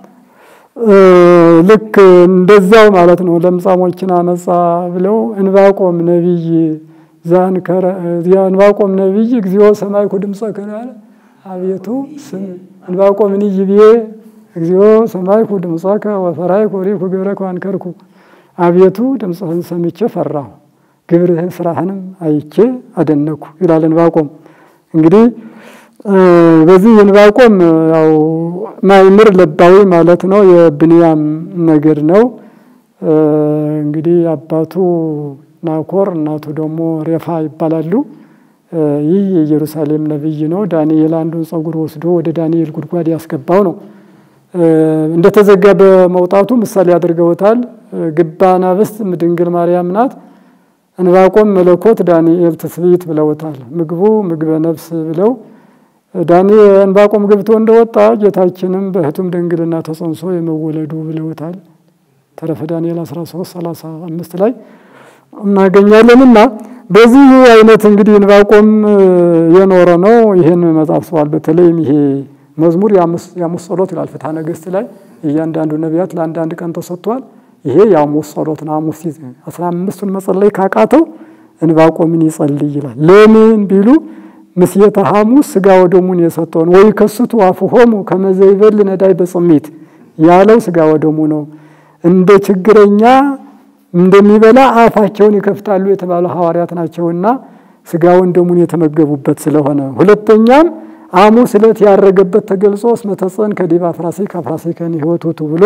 ልክ እንደዛው ማለት ነው። ለምጻሞችን አመጻ ብለው እንባቆም ነብይ ዛንከረ እንባቆም ነብይ እግዚኦ ሰማይኩ ድምጸከ አቤቱ ስም እንባቆም ንይቤ እግዚኦ ሰማይኩ ድምፀከ ወፈራይኩ ሪኩ ግብረከ አንከርኩ አቤቱ ድምፅህን ሰምቼ ፈራሁ ግብርህን ስራህንም አይቼ አደነኩ ይላል ዕንባቆም። እንግዲህ በዚህ ዕንባቆም ያው ማይምር ለባዊ ማለት ነው የብንያም ነገድ ነው። እንግዲህ አባቱ ናኮር እናቱ ደግሞ ሬፋ ይባላሉ። ይህ የኢየሩሳሌም ነብይ ነው። ዳንኤል አንዱን ጸጉር ወስዶ ወደ ዳንኤል ጉድጓድ ያስገባው ነው። እንደተዘጋ በመውጣቱ ምሳሌ አድርገውታል። ግባና በስት ድንግል ማርያም ናት፣ ዕንባቆም መለኮት፣ ዳንኤል ትስብእት ብለውታል። ምግቡ ምግበ ነፍስ ብለው ዳንኤል ዕንባቆም ገብቶ እንደወጣ ጌታችንም በህቱም ድንግልና ተጸንሶ የመወለዱ ብለውታል። ተረፈ ዳንኤል አስራ ሶስት ሰላሳ አምስት ላይ እናገኛለንና በዚህ አይነት እንግዲህ ዕንባቆም የኖረ ነው። ይሄን መጽሐፍ ጽፏል። በተለይም ይሄ መዝሙር የሐሙስ ጸሎት ይላል ፍትሐ ነገሥት ላይ እያንዳንዱ ነቢያት ለአንድ አንድ ቀን ተሰጥቷል። ይሄ የሐሙስ ጸሎት ነው። ሐሙስ አስራ አምስቱን መጸለይ ካቃተው ዕንባቆምን ይጸልይ ይላል። ለምን ቢሉ ምስየተ ሐሙስ ሥጋ ወደሙን የሰጠውን ወይ ከስቱ አፉሆሙ ከመ ዘይበል ነዳይ በጽሜት ያለው ሥጋ ወደሙ ነው። እንደ ችግረኛ እንደሚበላ አፋቸውን ይከፍታሉ የተባሉ ሐዋርያት ናቸውና ሥጋውን ደሙን የተመገቡበት ስለሆነ። ሁለተኛም ሐሙስ ዕለት ያረገበት ተገልጾ እስመ ተጸን ከዲበ አፍራሲከ አፍራሲከኒ ሕይወቱ ብሎ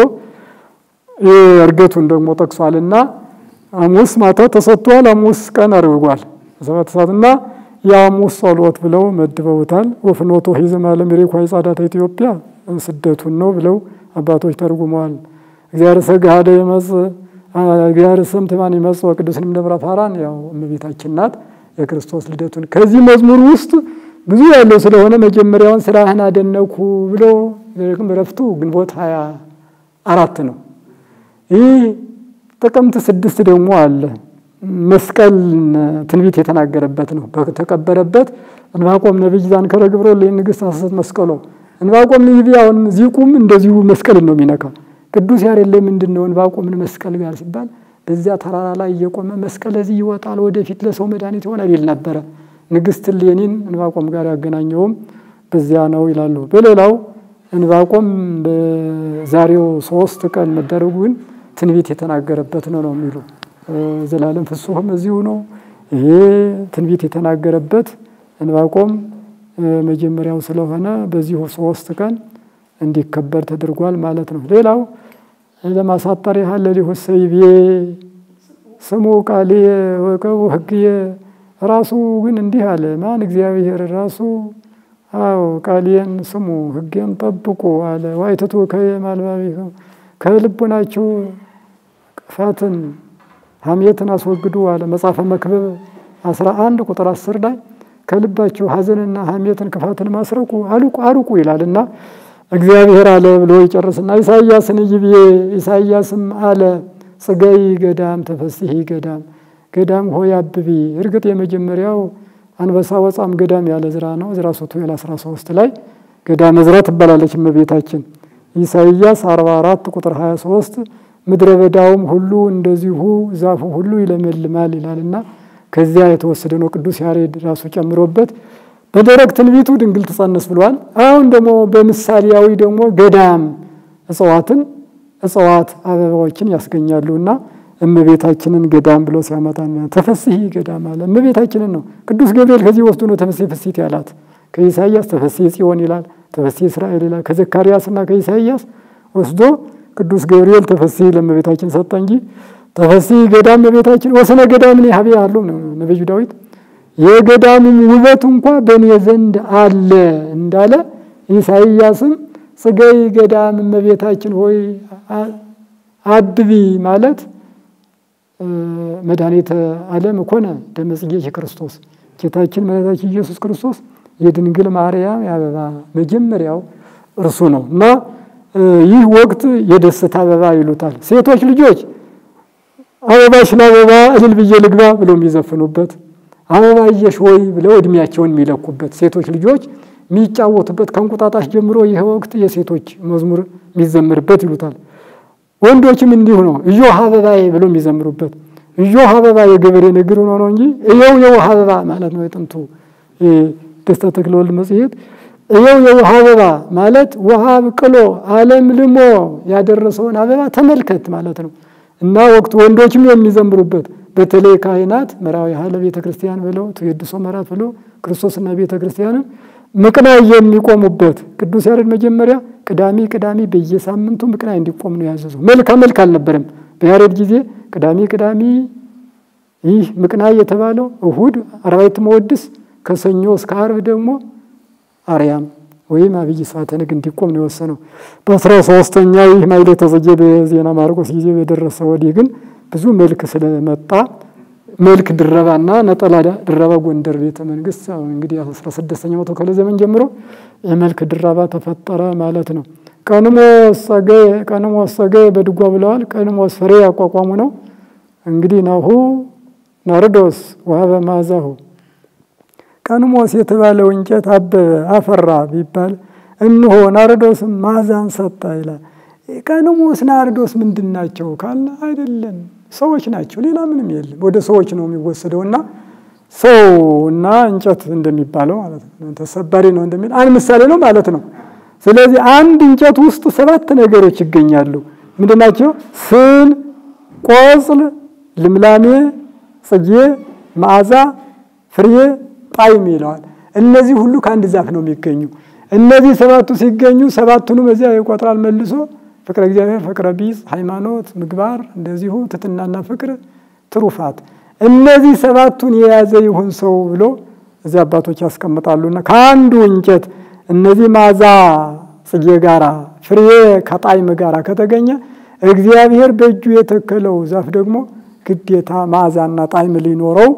እርገቱን ደግሞ ጠቅሷልና ሐሙስ ማታ ተሰጥቷል። ሐሙስ ቀን አርጓል ሰባት ሰዓትና የሐሙስ ጸሎት ብለው መድበውታል። ወፍኖቶ ሂዘ ማለም ሪኳ ይጻዳተ ኢትዮጵያ ስደቱን ነው ብለው አባቶች ተርጉመዋል። እግዚአብሔር ሰጋደ ይመጽ እግዚአብሔር ሰምተ ማን ይመጽ ወቅዱስንም ደብረ ፋራን ያው እመቤታችን ናት የክርስቶስ ልደቱን ከዚህ መዝሙር ውስጥ ብዙ ያለው ስለሆነ መጀመሪያውን ስራህን አደነኩ ብሎ ለከም ረፍቱ ግንቦት ሃያ አራት ነው። ይህ ጥቅምት ስድስት ደግሞ አለ መስቀል ትንቢት የተናገረበት ነው። በተቀበረበት ዕንባቆም ነብይ ዛንከረ ግብሮ ለንግስት አሰት መስቀሎ ዕንባቆም ይቢያውን ዚቁም እንደዚሁ መስቀል ነው የሚነካው። ቅዱስ ያሬድ ለምንድነው ዕንባቆምን መስቀል ጋር ሲባል በዚያ ተራራ ላይ እየቆመ መስቀል እዚህ ይወጣል ወደፊት ለሰው መድኃኒት ይሆናል ይል ነበር። ንግስት ሌኒን ዕንባቆም ጋር ያገናኘውም በዚያ ነው ይላሉ። በሌላው ዕንባቆም በዛሬው ሶስት ቀን መደረጉን ትንቢት የተናገረበት ነው ነው የሚሉ ዘላለም ፍጹም እዚሁ ነው። ይሄ ትንቢት የተናገረበት ዕንባቆም መጀመሪያው ስለሆነ በዚሁ ሶስት ቀን እንዲከበር ተደርጓል ማለት ነው። ሌላው ለማሳጠር ያህል ለሊሆሰይቤ ስሙ ቃሌ ወቀው ህግየ ራሱ ግን እንዲህ አለ ማን እግዚአብሔር ራሱ አው ቃሌን ስሙ ህግን ጠብቁ አለ። ዋይተቱ ከማልባቢ ከልቡናችሁ ቅፋትን ሐሜትን አስወግዱ አለ። መጽሐፈ መክብብ አስራ አንድ ቁጥር አስር ላይ ከልባችሁ ሐዘንና ሐሜትን ክፋትን ማስረቁ አልቁ አርቁ ይላልና እግዚአብሔር አለ ብሎ ይጨርስና ኢሳይያስን ይብዬ ኢሳይያስም አለ ጽገይ ገዳም ተፈስሒ ገዳም ገዳም ሆይ አብቢ። እርግጥ የመጀመሪያው አንበሳ ወጻም ገዳም ያለ ዝራ ነው። ዝራ ሱቱኤል አስራ ሶስት ላይ ገዳም ዝራ ትባላለች እመቤታችን። ኢሳይያስ አርባ አራት ቁጥር ሃያ ሶስት ምድረ በዳውም ሁሉ እንደዚሁ ዛፉ ሁሉ ይለመልማል ይላልና ከዚያ የተወሰደ ነው። ቅዱስ ያሬድ ራሱ ጨምሮበት በደረቅ ትንቢቱ ድንግል ተጸነስ ብሏል። አሁን ደግሞ በምሳሌያዊ ደግሞ ገዳም እጽዋትን እጽዋት አበባዎችን ያስገኛሉና እመቤታችንን ገዳም ብሎ ሲያመጣን ተፈስሒ ገዳም አለ። እመቤታችንን ነው። ቅዱስ ገብርኤል ከዚህ ወስዶ ነው ተፈስሒ ፍስሕት ያላት። ከኢሳይያስ ተፈስሒ ጽዮን ይላል፣ ተፈስሒ እስራኤል ይላል። ከዘካርያስና ከኢሳይያስ ወስዶ ቅዱስ ገብርኤል ተፈስሒ ለእመቤታችን ሰጠ እንጂ ተፈስሒ ገዳም እመቤታችን ወሰነ ገዳምን ያህብ ያሉ ነው ነብዩ ዳዊት የገዳሙ ውበት እንኳን በእኔ ዘንድ አለ እንዳለ ኢሳይያስም ጽገይ ገዳም እመቤታችን ሆይ አብቢ ማለት መድኃኒተ ዓለም ኮነ ደመጽጌ ክርስቶስ ጌታችን መድኃኒታችን ኢየሱስ ክርስቶስ የድንግል ማርያም ያበባ መጀመሪያው እርሱ ነውና ይህ ወቅት የደስታ አበባ ይሉታል። ሴቶች ልጆች አበባሽ ለአበባ እልል ብዬ ልግባ ብለው የሚዘፍኑበት አበባየሽ ሆይ ብለው እድሜያቸውን የሚለኩበት ሴቶች ልጆች የሚጫወቱበት ከንቁጣጣሽ ጀምሮ ይሄ ወቅት የሴቶች መዝሙር የሚዘምርበት ይሉታል። ወንዶችም እንዲሁ ነው እዮሃ አበባዬ ብለው የሚዘምሩበት። እዮሃ አበባ የገበሬ ንግር ነው እንጂ እየው የው አበባ ማለት ነው። የጥንቱ ደስታ ተክለወልድ መጽሔት ይኸው የውሃ አበባ ማለት ውሃ ብቅሎ ዓለም ልሞ ያደረሰውን አበባ ተመልከት ማለት ነው። እና ወቅቱ ወንዶችም የሚዘምሩበት በተለይ ካህናት መራዊ ሀለ ቤተክርስቲያን ብለው ተየድሶ መራት ብለው ክርስቶስና ቤተክርስቲያንም ምቅናይ የሚቆሙበት ቅዱስ ያሬድ መጀመሪያ ቅዳሜ ቅዳሜ በየሳምንቱ ምቅናይ እንዲቆም ነው ያዘዘው። መልካ መልክ አልነበረም በያሬድ ጊዜ ቅዳሜ ቅዳሜ ይህ ምቅናይ የተባለው እሁድ አርባዕቱ መወድስ ከሰኞ እስከ ዓርብ ደግሞ አርያም ወይም አብይ ሰዓተ ንግ እንዲቆም ነው የወሰነው። በአስራ ሶስተኛው ይህ ማኅሌተ ጽጌ በዜና ማርቆስ ጊዜ በደረሰ ወዲህ ግን ብዙ መልክ ስለመጣ መልክ ድረባና ነጠላ ድረባ ጎንደር ቤተ መንግስት እንግዲህ አስራ ስድስተኛው መቶ ክፍለ ዘመን ጀምሮ የመልክ ድረባ ተፈጠረ ማለት ነው። ቀንሞስ ጸጋዬ ቀንሞስ ጸጋዬ በድጓ ብለዋል። ቀንሞስ ፍሬ ያቋቋሙ ነው እንግዲህ ናሁ ናርዶስ ወሀበ መዓዛሁ ቀንሞስ የተባለው እንጨት አበበ አፈራ ቢባል እንሆ ናርዶስ መዓዛን ሰጠ ይላል። ቀንሞስ ናርዶስ ምንድናቸው ካለ አይደለም ሰዎች ናቸው ሌላ ምንም የለም። ወደ ሰዎች ነው የሚወሰደውና ሰውና እንጨት እንደሚባለው ማለት ነው ተሰባሪ ነው እንደሚል አንድ ምሳሌ ነው ማለት ነው። ስለዚህ አንድ እንጨት ውስጥ ሰባት ነገሮች ይገኛሉ። ምንድናቸው? ስን ቆጽል ልምላሜ ጽጌ መዓዛ ፍሬ ጣዕም ይለዋል። እነዚህ ሁሉ ከአንድ ዛፍ ነው የሚገኙ። እነዚህ ሰባቱ ሲገኙ ሰባቱንም እዚያ ይቆጥራል መልሶ ፍቅረ እግዚአብሔር ፍቅረ ቢጽ ሃይማኖት ምግባር እንደዚሁ ትትናና ፍቅር ትሩፋት እነዚህ ሰባቱን የያዘ ይሁን ሰው ብሎ እዚያ አባቶች ያስቀምጣሉና ከአንዱ እንጨት እነዚህ መዓዛ ጽጌ ጋራ ፍሬ ከጣዕም ጋራ ከተገኘ እግዚአብሔር በእጁ የተከለው ዛፍ ደግሞ ግዴታ መዓዛና ጣዕም ሊኖረው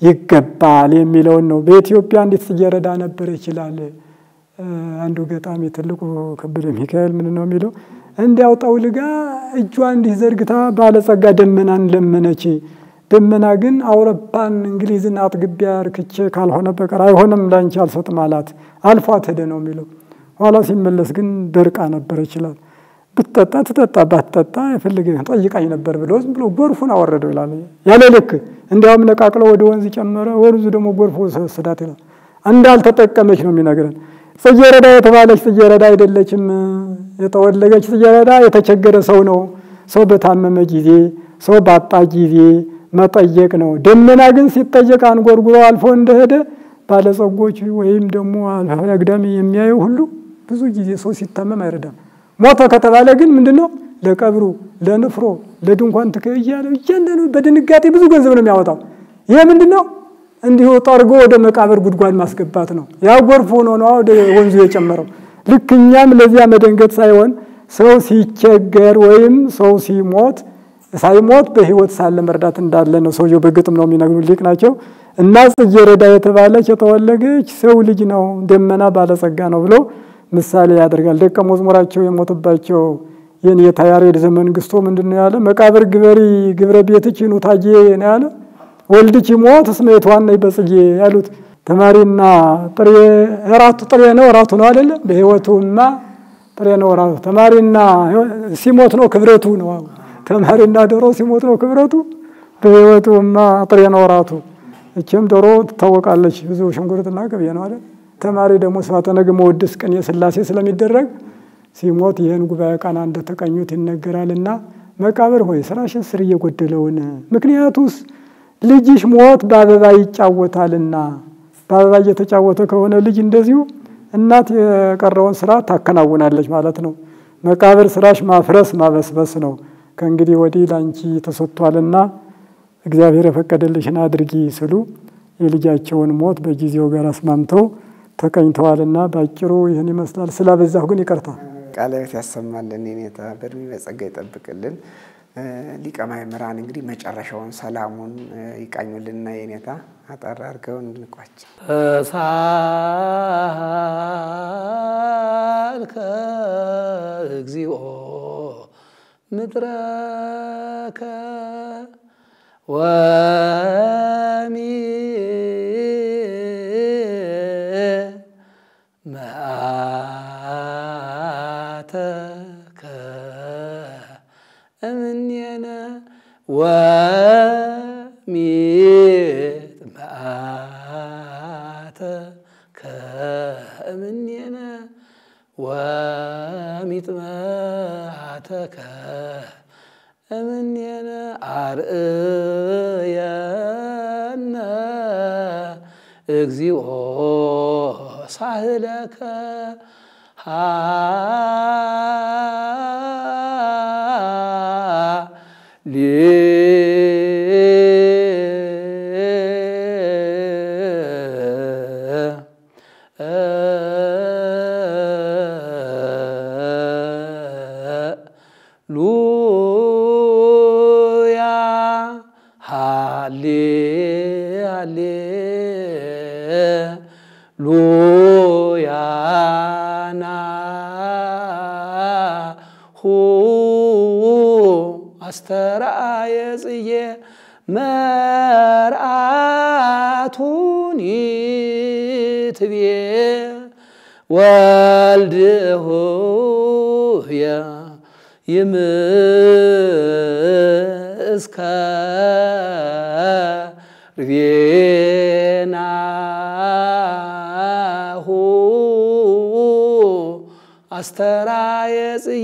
ይገባል የሚለው ነው። በኢትዮጵያ እንዴት ጽጌረዳ ነበር ይችላል አንዱ ገጣሚ ትልቁ ከበደ ሚካኤል ምን ነው የሚለው እንዲያውጣው ልጋ እጇን እንዲህ ዘርግታ ባለጸጋ ደመናን ለመነች። ደመና ግን አውሮፓን እንግሊዝን አጥግቢያ አርክቼ ካልሆነ በቀር አይሆንም ላንቺ አልሰጥም አላት። አልፏት ሄደ ነው የሚለው። ኋላ ሲመለስ ግን ደርቃ ነበር ይችላል። ብትጠጣ ትጠጣ ባትጠጣ የፈለገ ጠይቃኝ ነበር ብሎ ዝም ብሎ ጎርፉን አወረደው ይላል። ያለ ልክ እንዲያውም ነቃቅሎ ወደ ወንዝ ጨመረ። ወንዙ ደግሞ ጎርፉ ሰዳት ይላል። እንዳልተጠቀመች ነው የሚነግረን። ጽጌረዳ የተባለች ጽጌረዳ አይደለችም። የተወለገች ጽጌረዳ የተቸገረ ሰው ነው። ሰው በታመመ ጊዜ ሰው ባጣ ጊዜ መጠየቅ ነው። ደመና ግን ሲጠየቅ አንጎርጉሮ አልፎ እንደሄደ ባለጸጎች ወይም ደግሞ አልፈቅዳሚ የሚያየው ሁሉ ብዙ ጊዜ ሰው ሲታመም አይረዳም። ሞተ ከተባለ ግን ምንድነው ለቀብሩ ለንፍሮ ለድንኳን ተከያለ እያንዳንዱ በድንጋጤ ብዙ ገንዘብ ነው የሚያወጣው። ይሄ ምንድነው እንዲሁ ጠርጎ ወደ መቃብር ጉድጓድ ማስገባት ነው። ያ ጎርፍ ሆኖ ነው ወደ ወንዙ የጨመረው። ልክኛም ለዚያ መደንገጥ ሳይሆን ሰው ሲቸገር ወይም ሰው ሲሞት ሳይሞት በህይወት ሳለ መርዳት እንዳለ ነው ሰውየው በግጥም ነው የሚነግሩ ሊቅ ናቸው። እና ጽጌረዳ የተባለች የተወለገች ሰው ልጅ ነው ደመና ባለጸጋ ነው ብሎ ምሳሌ ያደርጋል። ደቀ መዝሙራቸው የሞተባቸው የኔታ ያሬድ ዘመንግስቶ ምንድነው ያለ? መቃብር ግበሪ ግብረ ቤትች ኑታጄ ነው ያለ። ወልድች ሞት ስሜት ዋና ይበጽጌ ያሉት ተማሪና ጥሬ ራቱ ጥሬ ነው ራቱ ነው አይደለ? በህይወቱማ ጥሬ ነው ራቱ ተማሪና ሲሞት ነው ክብረቱ ነው። ተማሪና ዶሮ ሲሞት ነው ክብረቱ በህይወቱማ ጥሬ ነው ራቱ። እቺም ዶሮ ትታወቃለች ብዙ ሽንኩርትና ቅቤ ነው አይደል? ተማሪ ደግሞ ስብሐተ ነግህ መወድስ ቀን የሥላሴ ስለሚደረግ ሲሞት ይሄን ጉባኤ ቃና እንደተቀኙት ይነገራልና መቃብር ሆይ ስራሽን ስር እየጎደለውን ምክንያቱስ ልጅሽ ሞት በአበባ ይጫወታልና በአበባ እየተጫወተ ከሆነ ልጅ እንደዚሁ እናት የቀረውን ስራ ታከናውናለች ማለት ነው። መቃብር ስራሽ ማፍረስ ማበስበስ ነው። ከእንግዲህ ወዲህ ላንቺ ተሰጥቷልና እግዚአብሔር የፈቀደልሽን አድርጊ ሲሉ የልጃቸውን ሞት በጊዜው ጋር አስማምተው ተቀኝተዋልና ባጭሩ ይሄን ይመስላል። ስላበዛሁ ግን ይቅርታ። ቃልህ ያሰማልን የኔታ በእድሜ በጸጋ ይጠብቅልን። ሊቀ ማእምራን እንግዲህ መጨረሻውን ሰላሙን ይቃኙልና የኔታ አጣራ አድርገው እንልቋጭ። ሳልከ እግዚኦ ምድረከ ወሚ መዓተከ እምኔነ ወሚት መዓተከ እምኔነ አርእየነ እግዚኦ ሳህለከ ሃሌሉያ ሃሌ ሃሌሉያ ናሁ አስተርአየ ጽጌ መርአቱኒ ትቤ ወልድሁየ ይምስከር ቤናሁ አስተርአየ ጽጌ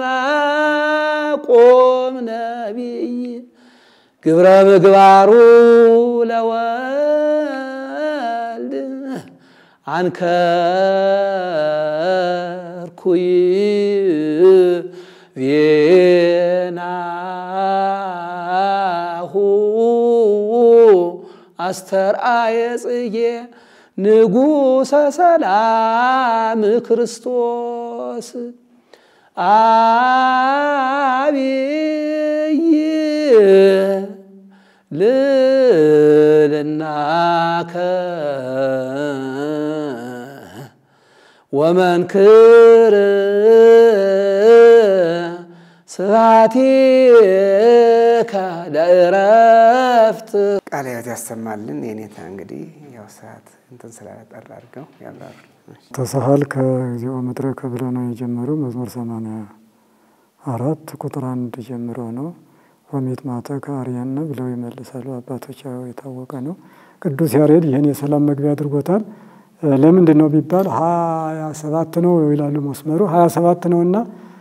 ዕንባቆም ነቢይ ግብረ ምግባሩ ለወልድ አንከርኩይ ቤናሁ አስተርአየ ጽጌ ንጉሠ ሰላም ክርስቶስ አብይ ልልናከ ወመንክር ስብሐቲከ ለዕረፍት ቃለ ሕይወት ያሰማልን። የኔታ እንግዲህ ያው ሰዓት እንትን ስላጠራ አድርገው ያብራሩ። ተሳሃልከ እግዚኦ መድረከ ብለው ነው የጀመረው። መዝሙር ሰማንያ አራት ቁጥር አንድ ጀምሮ ነው። ወሚጥማተከ አርያነ ብለው ይመልሳሉ አባቶች። የታወቀ ነው። ቅዱስ ያሬድ ይህን የሰላም መግቢያ አድርጎታል። ለምንድን ነው ቢባል ሀያ ሰባት ነው ይላሉ መስመሩ ሀያ ሰባት ነውና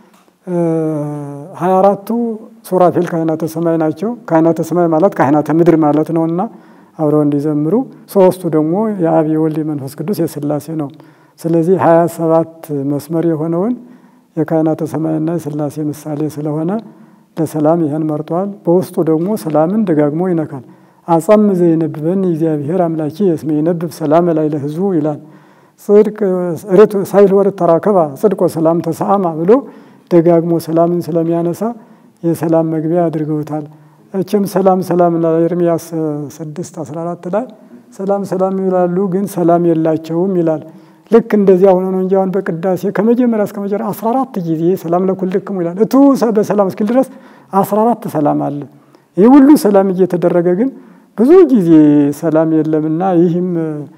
ሀያ አራቱ ሱራፌል ካህናተ ሰማይ ናቸው። ካህናተ ሰማይ ማለት ካህናተ ምድር ማለት ነውና አብረው እንዲዘምሩ፣ ሶስቱ ደግሞ የአብ የወልድ የመንፈስ ቅዱስ የሥላሴ ነው። ስለዚህ ሀያ ሰባት መስመር የሆነውን የካህናተ ሰማይና የሥላሴ ምሳሌ ስለሆነ ለሰላም ይሄን መርጧል። በውስጡ ደግሞ ሰላምን ደጋግሞ ይነካል። አጻም ዘይነብበን እግዚአብሔር አምላኪ እስመ ይነብብ ሰላም ላይ ለሕዝቡ ይላል። ጽድቅ ርት ሳይል ወርት ተራከባ ጽድቆ ሰላም ተሰአማ ብሎ ደጋግሞ ሰላምን ስለሚያነሳ የሰላም መግቢያ አድርገውታል። እችም ሰላም ሰላም እና ኤርምያስ ስድስት አስራ አራት ላይ ሰላም ሰላም ይላሉ ግን ሰላም የላቸውም ይላል። ልክ እንደዚያ ሆኖ ነው እንጂ አሁን በቅዳሴ ከመጀመሪያ እስከ መጨረሻ አስራ አራት ጊዜ ሰላም ለኩልክሙ ይላል። እቱ በሰላም እስኪል ድረስ አስራ አራት ሰላም አለ። ይህ ሁሉ ሰላም እየተደረገ ግን ብዙ ጊዜ ሰላም የለምና ይህም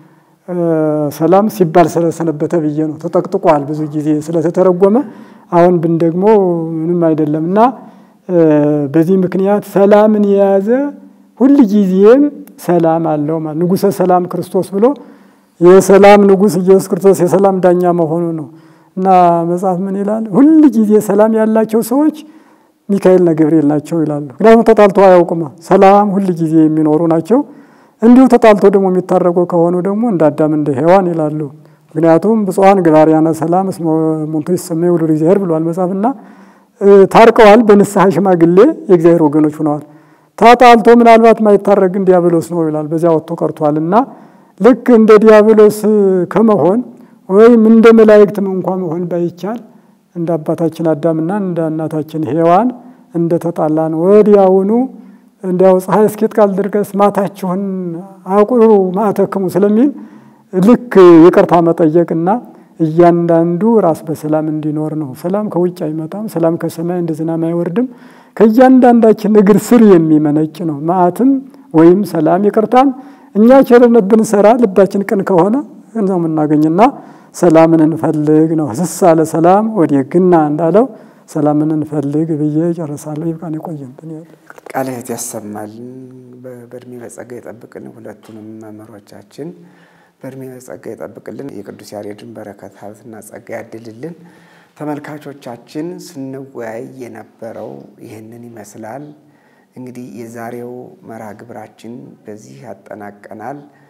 ሰላም ሲባል ስለሰነበተ ብዬ ነው። ተጠቅጥቋል ብዙ ጊዜ ስለተተረጎመ አሁን ብን ደግሞ ምንም አይደለምና በዚህ ምክንያት ሰላምን የያዘ ሁሉ ጊዜም ሰላም አለው ማለት ንጉሠ ሰላም ክርስቶስ ብሎ የሰላም ንጉሥ ኢየሱስ ክርስቶስ የሰላም ዳኛ መሆኑ ነው። እና መጽሐፍ ምን ይላል? ሁሉ ጊዜ ሰላም ያላቸው ሰዎች ሚካኤልና ገብርኤል ናቸው ይላሉ። ምክንያቱም ተጣልተው አያውቁም። ሰላም ሁሉ ጊዜ የሚኖሩ ናቸው። እንዲሁ ተጣልተው ደግሞ የሚታረቁ ከሆኑ ደግሞ እንደ አዳም እንደ ሔዋን ይላሉ። ምክንያቱም ብፁዓን ገባርያነ ሰላም እስመ ሙንቱ ይሰመዩ ውሉደ እግዚአብሔር ብሏል መጽሐፍና ታርቀዋል። በንስሐ ሽማግሌ የእግዚአብሔር ወገኖች ሆነዋል። ተጣልቶ ምናልባት ማይታረቅ ዲያብሎስ ነው ይላል። በዚያ ወጥቶ ቀርቷልና ልክ እንደ ዲያብሎስ ከመሆን ወይም እንደ መላእክት እንኳን መሆን ባይቻል እንደ አባታችን አዳምና እንደ እናታችን ሔዋን እንደ ተጣላን ወዲያውኑ እንዲያው ፀሐይ እስኪጥልቅ ድረስ ማታችሁን አቁሩ ማተክሙ ስለሚል ልክ ይቅርታ መጠየቅና እያንዳንዱ ራስ በሰላም እንዲኖር ነው። ሰላም ከውጭ አይመጣም። ሰላም ከሰማይ እንደ ዝናብ አይወርድም። ከእያንዳንዳችን እግር ስር የሚመነጭ ነው። ማአትም ወይም ሰላም ይቅርታም እኛ ቸርነት ብንሰራ ልባችን ቅን ከሆነ እንዛው እናገኝና ሰላምን እንፈልግ ነው። ህሳለ ሰላም ወዲግና እንዳለው ሰላምን እንፈልግ ብዬ ጨርሳለሁ። ይብቃን ይቆየን። ቃለ ሕይወት ያሰማልን። በእድሜ በጸጋ ይጠብቅልን። ሁለቱንም መምህሮቻችን በእድሜ በጸጋ ይጠብቅልን። የቅዱስ ያሬድን በረከት ሀብትና ጸጋ ያድልልን። ተመልካቾቻችን ስንወያይ የነበረው ይህንን ይመስላል። እንግዲህ የዛሬው መርሃ ግብራችን በዚህ ያጠናቀናል።